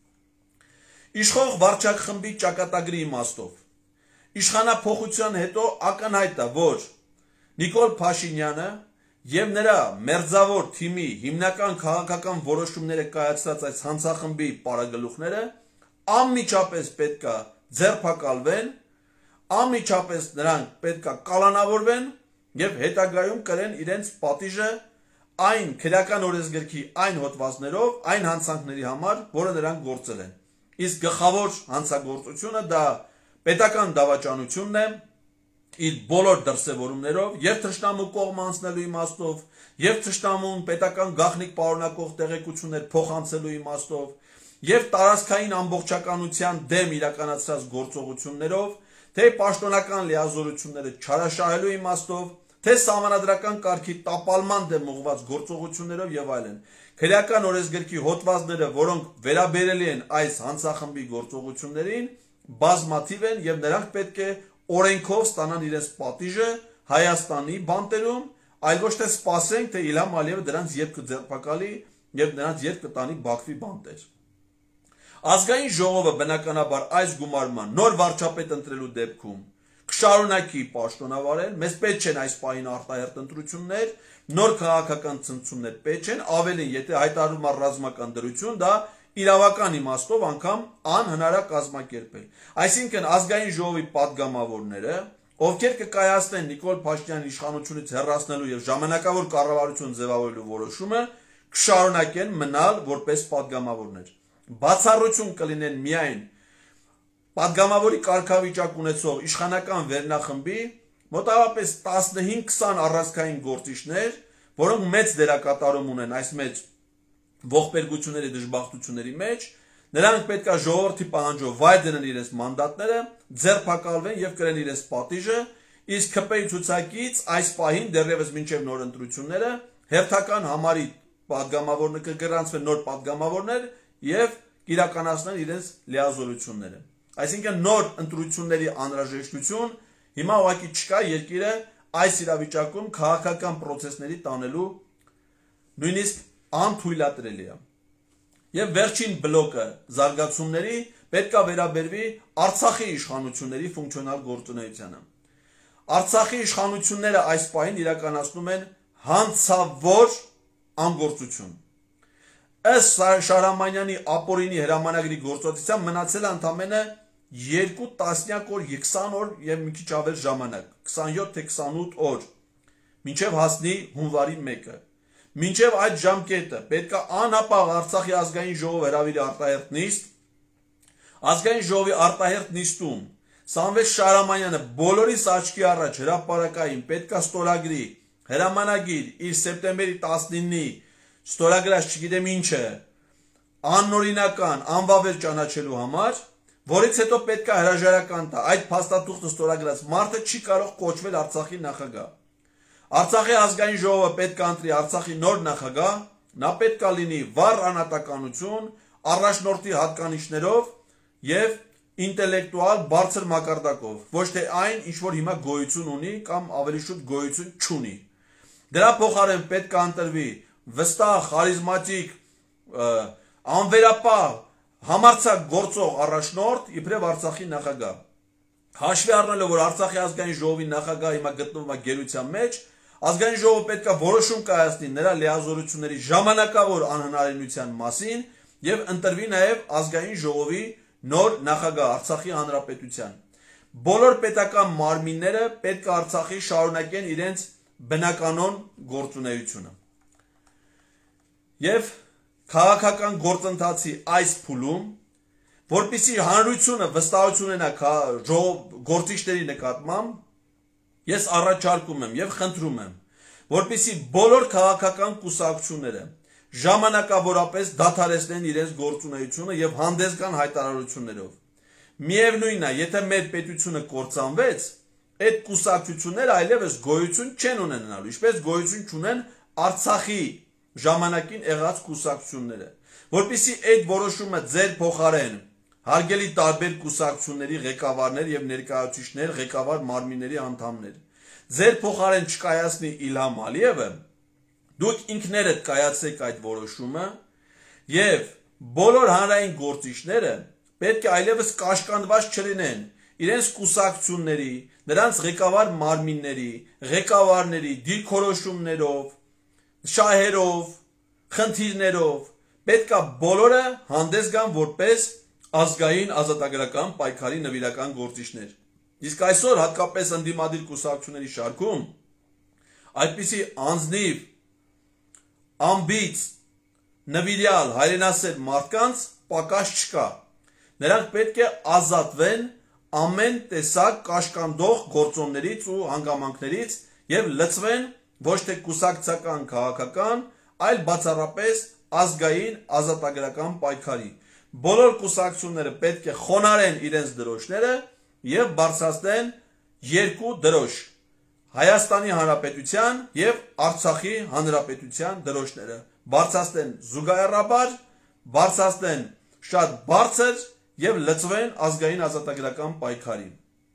Իշխող վարչակ խմբի ճակատագրի իմաստով իշխանափոխության հետո ակնհայտ է, որ Նիկոլ Փաշինյանը եւ նրա մերձավոր թիմի հիմնական քաղաքական որոշումները կայացրած այս հանցախմբի պարագլուխները անմիջապես պետք է ձերբակալվեն, անմիջապես նրանք պետք է կալանավորվեն եւ հետագայում կրեն իրենց պատիժը այն քրեական օրենսգրքի այն հոդվածներով, այն հանցանքների համար, որը նրանք գործել են։ Իսկ գլխավոր հանցագործությունը դա պետական դավաճանությունն է, իր բոլոր դրսևորումներով եւ թշնամու կողմ անցնելու իմաստով, եւ թշնամուն պետական գաղտնիք պարունակող տեղեկություններ փոխանցելու իմաստով, եւ տարածքային ամբողջականության դեմ իրականացրած գործողություններով, թե պաշտոնական լիազորությունները չարաշահելու իմաստով, թե սահմանադրական կարգի տապալման դեմ ուղղված գործողություններով եւ այլն։ Քրեական օրենսգրքի հոդվածները, որոնք վերաբերելի են այս հանցախմբի գործողություններին, բազմաթիվ են եւ նրանք պետք է օրենքով ստանան իրենց պատիժը Հայաստանի բանտերում, այլ ոչ թե սպասենք, թե Իլհամ Ալիևը դրանց երբ կձերբակալի եւ նրանց երբ կտանի Բաքվի բանտեր։ Ազգային ժողովը բնականաբար այս գումարման նոր վարչապետ ընտրելու դեպքում կշարունակի պաշտոնավարել, մեզ պետք չեն այս պահին արտահերտ ընտրություններ, նոր քաղաքական ցնցումներ պետք չեն, ավելին, եթե հայտարարում է ռազմական դրություն, դա իրավական իմաստով անգամ անհնար է կազմակերպել։ Այսինքն ազգային ժողովի պատգամավորները, ովքեր կկայացնեն Նիկոլ Փաշինյանի իշխանությունից հեռացնելու եւ ժամանակավոր կառավարություն ձևավորելու որոշումը, կշարունակեն մնալ որպես պատգամավորներ։ Բացառություն կլինեն միայն պատգամավորի կարգավիճակ ունեցող իշխանական վերնախմբի մոտավորապես տասնհինգ քսան առանցքային գործիչներ, որոնք մեծ դերակատարում ունեն այս մեջ ողբերգությունների դժբախտությունների մեջ, նրանք պետք է ժողովրդի պահանջով վայր դնեն իրենց մանդատները, ձերբակալվեն եւ կրեն իրենց պատիժը, իսկ ՔՊ-ի ցուցակից այս պահին դեռևս մինչեւ նոր ընտրությունները հերթական համարի պատգամավորներ կգրանցվեն նոր պատգամավորներ եւ կիրականացնեն իրենց լիազորությունները։ Այսինքն նոր ընտրությունների անհրաժեշտություն հիմա ուղղակի չկա, երկիրը այս իրավիճակում քաղաքական process-ների տանելու նույնիսկ անթույլատրելի է։ Եվ վերջին բլոկը զարգացումների պետք է վերաբերվի Արցախի իշխանությունների ֆունկցիոնալ գործունեությանը։ Արցախի իշխանությունները այս պահին իրականացնում են հանցավոր անգործություն։ Ըստ Շահրամանյանի ապօրինի հրամանագրի գործողության մնացել է ընդամենը երկու տասնյակ օր, քսան օր եւ մի քիչ ավել ժամանակ, քսանյոթ թե քսանութ օր, մինչեւ հասնի հունվարի մեկը։ Մինչև այդ ժամկետը պետք է անհապաղ Արցախի ազգային ժողով հրավիրի արտահերթ նիստ, ազգային ժողովի արտահերթ նիստում Սամվել Շահրամանյանը բոլորիս աչքի առաջ հրապարակային պետք է ստորագրի հրամանագիր իր սեպտեմբերի տասնինի ստորագրած չգիտեմ ինչը անօրինական անվավեր ճանաչելու համար, որից հետո պետք է հրաժարական տա այդ փաստաթուղթը ստորագրած մարդը չի կարող կոչվել Արցախի նախագահ։ Արցախի ազգային ժողովը պետք է ընտրի Արցախի նոր նախագահ, նա պետք է լինի վառ անհատականություն, առաջնորդի հատկանիշներով եւ ինտելեկտուալ բարձր մակարդակով, ոչ թե այն, ինչ որ հիմա գոյություն ունի կամ ավելի շուտ գոյություն չունի։ Դրա փոխարեն պետք է ընտրվի վստահ, խարիզմատիկ, անվերապահ, համարձակ գործող առաջնորդ, իբրև Արցախի նախագահ։ Հաշվի առնելով, որ Արցախի ազգային ժողովի նախագահը հիմա գտնվում է գերության մեջ, ազգային ժողովը պետք է որոշում կայացնի նրա լիազորությունների ժամանակավոր անհնարինության մասին եւ ընտրվի նաեւ ազգային ժողովի նոր նախագահ Արցախի հանրապետության։ Բոլոր պետական մարմինները պետք է Արցախի շարունակեն իրենց բնականոն գործունեությունը։ Եվ քաղաքական գործընթացի այս փուլում, որպեսզի հանրությունը վստահություն ունենա գործիչների նկատմամբ, ես առաջարկում եմ եւ խնդրում եմ, որպեսզի բոլոր քաղաքական կուսակցությունները ժամանակավորապես դադարեցնեն իրենց գործունեությունը եւ հանդես գան հայտարարություններով։ Միևնույնն է, եթե մեր պետությունը կործանվեց, այդ կուսակցությունները այլևս գոյություն չեն ունենալու, ինչպես գոյություն չունեն Արցախի ժամանակին եղած կուսակցությունները, որպեսզի այդ որոշումը ձեր փոխարեն հարգելի տարբեր կուսակցությունների ղեկավարներ եւ ներկայացուցիչներ, ղեկավար մարմինների անդամներ, ձեր փոխարեն չկայացնի Իլհամ Ալիևը, դուք ինքներդ կայացեք այդ որոշումը եւ բոլոր հանրային գործիչները պետք է այլևս կաշկանդված չլինեն իրենց կուսակցությունների, նրանց ղեկավար մարմինների, ղեկավարների դիրքորոշումներով, շահերով, խնդիրներով, պետք է բոլորը հանդես գան որպես ազգային ազատագրական պայքարի նվիրական գործիչներ։ Իսկ այսօր հատկապես ընդդիմադիր կուսակցությունների շարքում այդպիսի անձնիվ, ամբից, նվիրյալ, հայրենասեր մարդկանց պակաս չկա։ Նրանք պետք է ազատվեն ամեն տեսակ կաշկանդող գործոններից ու հանգամանքներից եւ լծվեն ոչ թե կուսակցական քաղաքական, այլ բացառապես ազգային ազատագրական պայքարի։ Բոլոր կուսակցությունները պետք է խոնարհեն իրենց դրոշները եւ բարձրացնեն երկու դրոշ՝ Հայաստանի Հանրապետության եւ Արցախի Հանրապետության դրոշները։ Բարձրացնեն զուգահեռաբար, բարձրացնեն շատ բարձր եւ լծվեն ազգային ազատագրական պայքարի։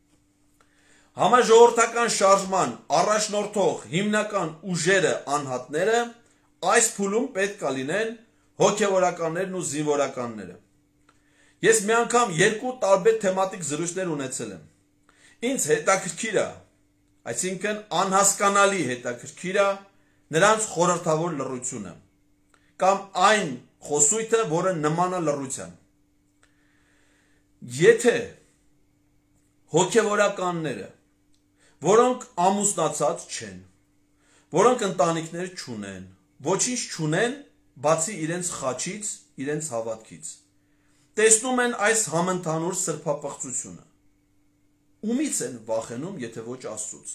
Համաժողովրդական շարժման առաջնորդող հիմնական ուժերը անհատները այս փուլում պետք է լինեն հոգևորականներն ու զինվորականները։ Ես մի անգամ երկու տարբեր թեմատիկ զրույցներ ունեցել եմ։ Ինձ հետաքրքիր է, այսինքն անհասկանալի հետաքրքիր է նրանց խորհրդավոր լռությունը կամ այն խոսույթը, որը նման է լռության։ Եթե հոգևորականները, որոնք ամուսնացած չեն, որոնք ընտանիքներ չունեն, ոչինչ չունեն, բացի իրենց խաչից, իրենց հավատքից, տեսնում են այս համընդհանուր սրբապղծությունը, ումից են վախենում, եթե ոչ Աստծուց։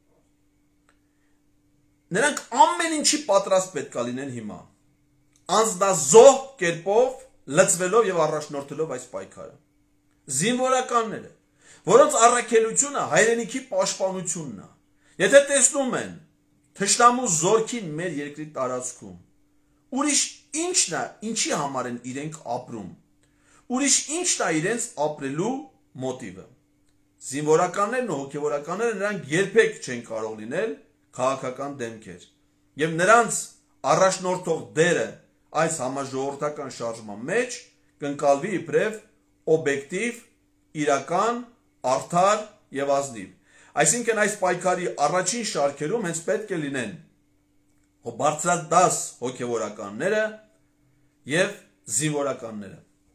Նրանք ամեն ինչի պատրաստ պետք է լինեն հիմա, անձնազոհ կերպով լծվելով եւ առաջնորդելով այս պայքարը։ Զինվորականները, որոնց առաքելությունը հայրենիքի պաշտպանությունն է, եթե տեսնում են թշնամու զորքին մեր երկրի տարածքում, ուրիշ ինչն է, ինչի համար են իրենք ապրում, ուրիշ ինչն է իրենց ապրելու մոտիվը։ Զինվորականներն ու հոգևորականները նրանք երբեք չեն կարող լինել քաղաքական դեմքեր, եւ նրանց առաջնորդող դերը այս համաժողովրդական շարժման մեջ կընկալվի իբրև օբյեկտիվ, իրական, արդար եւ ազնիվ։ Այսինքն այս պայքարի առաջին շարքերում հենց պետք է լինեն բարձրադաս հոգևորականները եւ զինվորականները։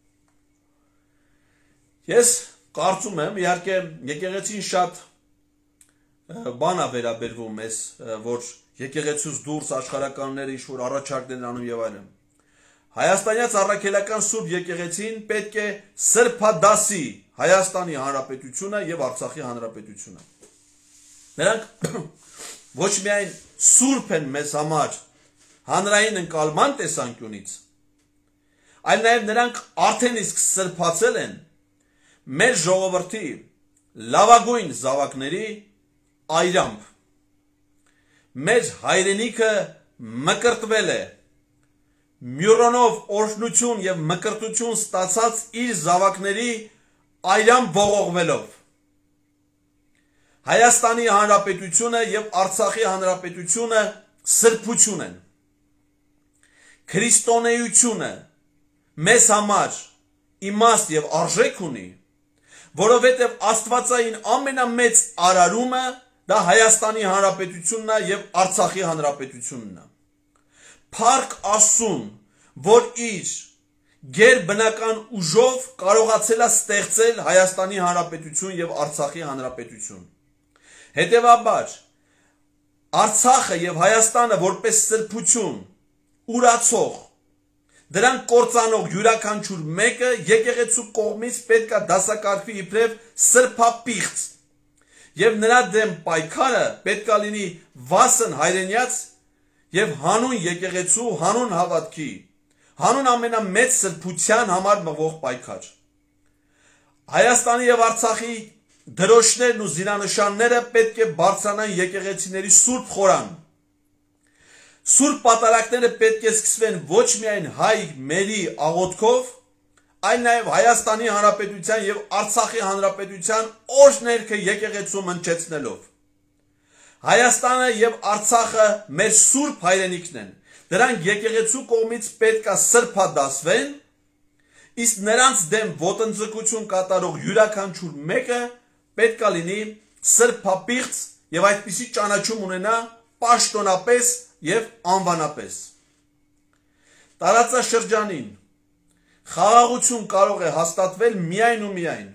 Ես կարծում եմ, իհարկե եկեղեցին շատ բան է վերաբերվում մեզ, որ եկեղեցուց դուրս աշխարհականները ինչ-որ առաջարկներ անում եւ այլն։ Հայաստանյաց առաքելական Սուրբ եկեղեցին պետք է սրբադասի Հայաստանի Հանրապետությունը եւ Արցախի Հանրապետությունը։ Նրանք ոչ միայն սուրբ են մեզ համար հանրային ընկալման տեսանկյունից, այլ նաեւ նրանք արդեն իսկ սրբացել են մեր ժողովրդի լավագույն զավակների այրամբ։ Մեր հայրենիքը մկրտվել է մյուրոնով օրհնություն եւ մկրտություն ստացած իր զավակների այրամ ողողվելով։ Հայաստանի Հանրապետությունը եւ Արցախի Հանրապետությունը սրբություն են։ Քրիստոնեությունը մեզ համար իմաստ եւ արժեք ունի, որովհետեւ Աստվածային ամենամեծ արարումը դա Հայաստանի Հանրապետությունն է եւ Արցախի Հանրապետությունն է։ Փառք Աստծուն, որ իր գերբնական ուժով կարողացել է ստեղծել Հայաստանի Հանրապետություն եւ Արցախի Հանրապետություն։ Հետևաբար Արցախը եւ Հայաստանը որպես սրբություն ուրացող, դրանք կործանող յուրաքանչյուր մեկը եկեղեցու կողմից պետք է դասակարգվի իբրև սրբապիղծ, եւ նրա դեմ պայքարը պետք է լինի վասն հայրենյաց եւ հանուն եկեղեցու, հանուն հավատքի, հանուն ամենամեծ սրբության համար մղվող պայքար։ Հայաստանի եւ Արցախի դրոշներն ու զինանշանները պետք է բարձրանան եկեղեցիների սուրբ խորան։ Սուրբ պատարակները պետք է սկսվեն ոչ միայն հայ մերի աղոթքով, այլ նաեւ Հայաստանի Հանրապետության եւ Արցախի Հանրապետության օրհներքը եկեղեցում հնչեցնելով։ Հայաստանը եւ Արցախը մեր սուրբ հայրենիքն են։ Դրանք եկեղեցու կողմից պետք է սրբադասվեն, իսկ նրանց դեմ ոտնձգություն կատարող յուրաքանչյուր մեկը պետք է լինի սրբապիղծ եւ այդպիսի ճանաչում ունենա պաշտոնապես եւ անվանապես։ Տարածաշրջանին խաղաղություն կարող է հաստատվել միայն ու միայն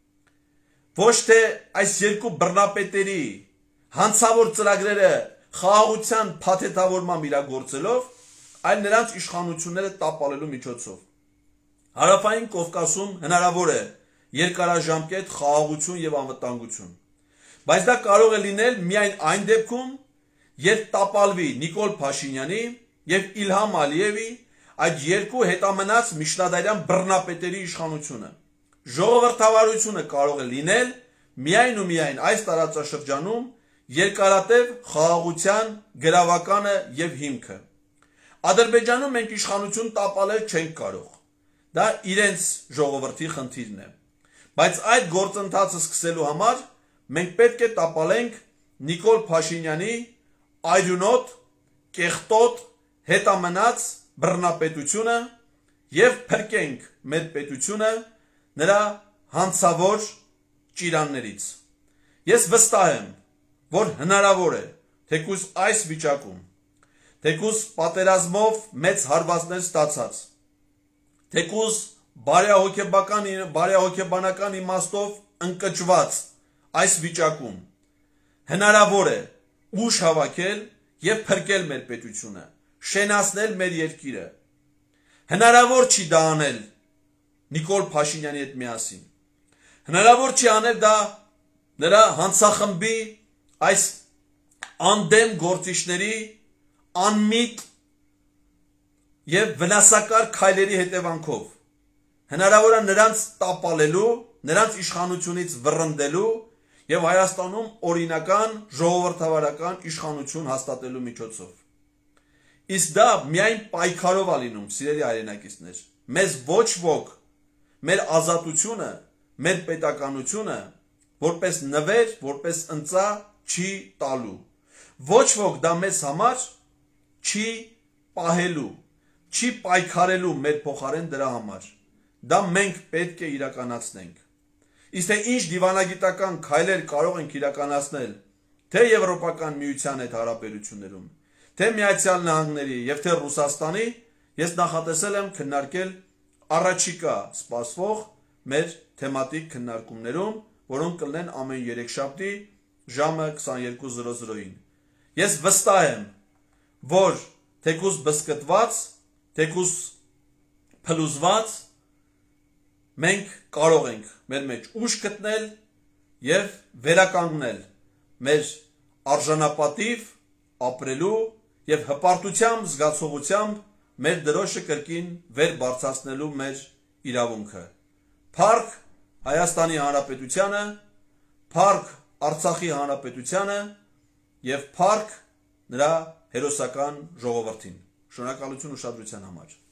ոչ թե այս երկու բռնապետերի հանցավոր ծրագրերը խաղաղության փաթեթավորմամբ իրագործելով, այլ նրանց իշխանությունները տապալելու միջոցով։ Հարավային Կովկասում հնարավոր է երկարաժամկետ խաղաղություն եւ անվտանգություն, բայց դա կարող է լինել միայն այն դեպքում, երբ տապալվի Նիկոլ Փաշինյանի եւ Իլհամ Ալիևի այդ երկու հետամնաց միջնադարյան բռնապետերի իշխանությունը։ Ժողովրդավարությունը կարող է լինել միայն ու միայն այս տարածաշրջանում երկարատև խաղաղության գրավականը եւ հիմքը։ Ադրբեջանում մենք իշխանություն տապալել չենք կարող։ Դա իրենց ժողովրդի խնդիրն է։ Բայց այդ գործընթացը սկսելու համար մենք պետք է տապալենք Նիկոլ Փաշինյանի այրունոտ, կեղտոտ, հետամնաց բռնապետությունը եւ փրկենք մեր պետությունը նրա հանցավոր ճիրաններից։ Ես վստահ եմ, որ հնարավոր է, թեկուզ այս վիճակում, թեկուզ պատերազմով մեծ հարվածներ ստացած, թեկուզ բարեհոգեբական բարեհոգեբանական իմաստով ընկճված այս վիճակում հնարավոր է ուժ հավաքել եւ փրկել մեր պետությունը, շենացնել մեր երկիրը։ Հնարավոր չի դա անել Նիկոլ Փաշինյանի հետ միասին։ Հնարավոր չի անել դա նրա հանցախմբի այս անդեմ գործիչների անմիտ եւ վնասակար քայլերի հետևանքով։ Հնարավոր է նրանց տապալելու, նրանց իշխանությունից վռնդելու եւ Հայաստանում օրինական ժողովրդավարական իշխանություն հաստատելու միջոցով։ Իսկ դա միայն պայքարով է լինում, սիրելի հայրենակիցներ։ Մեզ ոչ ոք մեր ազատությունը, մեր պետականությունը որպես նվեր, որպես ընծա չի տալու։ Ոչ ոք դա մեզ համար չի պահելու, չի պայքարելու մեր փոխարեն դրա համար։ Դա մենք պետք է իրականացնենք։ Իսկ թե ինչ դիվանագիտական քայլեր կարող ենք իրականացնել թե Եվրոպական միության հետ հարաբերություններում, թե Միացյալ Նահանգների եւ թե Ռուսաստանի, ես նախատեսել եմ քննարկել առաջիկա սպասվող մեր թեմատիկ քննարկումներում, որոնք կլինեն ամեն երեքշաբթի ժամը քսաներկու զրո զրոյին։ Ես վստահ եմ, որ թեկուզ բսկտված, թեկուզ փլուզված մենք կարող ենք մեր մեջ ուժ գտնել եւ վերականգնել մեր արժանապատիվ ապրելու եւ հպարտությամբ զգացողությամբ մեր դրոշը կրկին վեր բարձրացնելու մեր իրավունքը։ Փառք Հայաստանի Հանրապետությանը, փառք Արցախի Հանրապետությանը եւ փառք նրա հերոսական ժողովրդին։ Շնորհակալություն ուշադրության համար։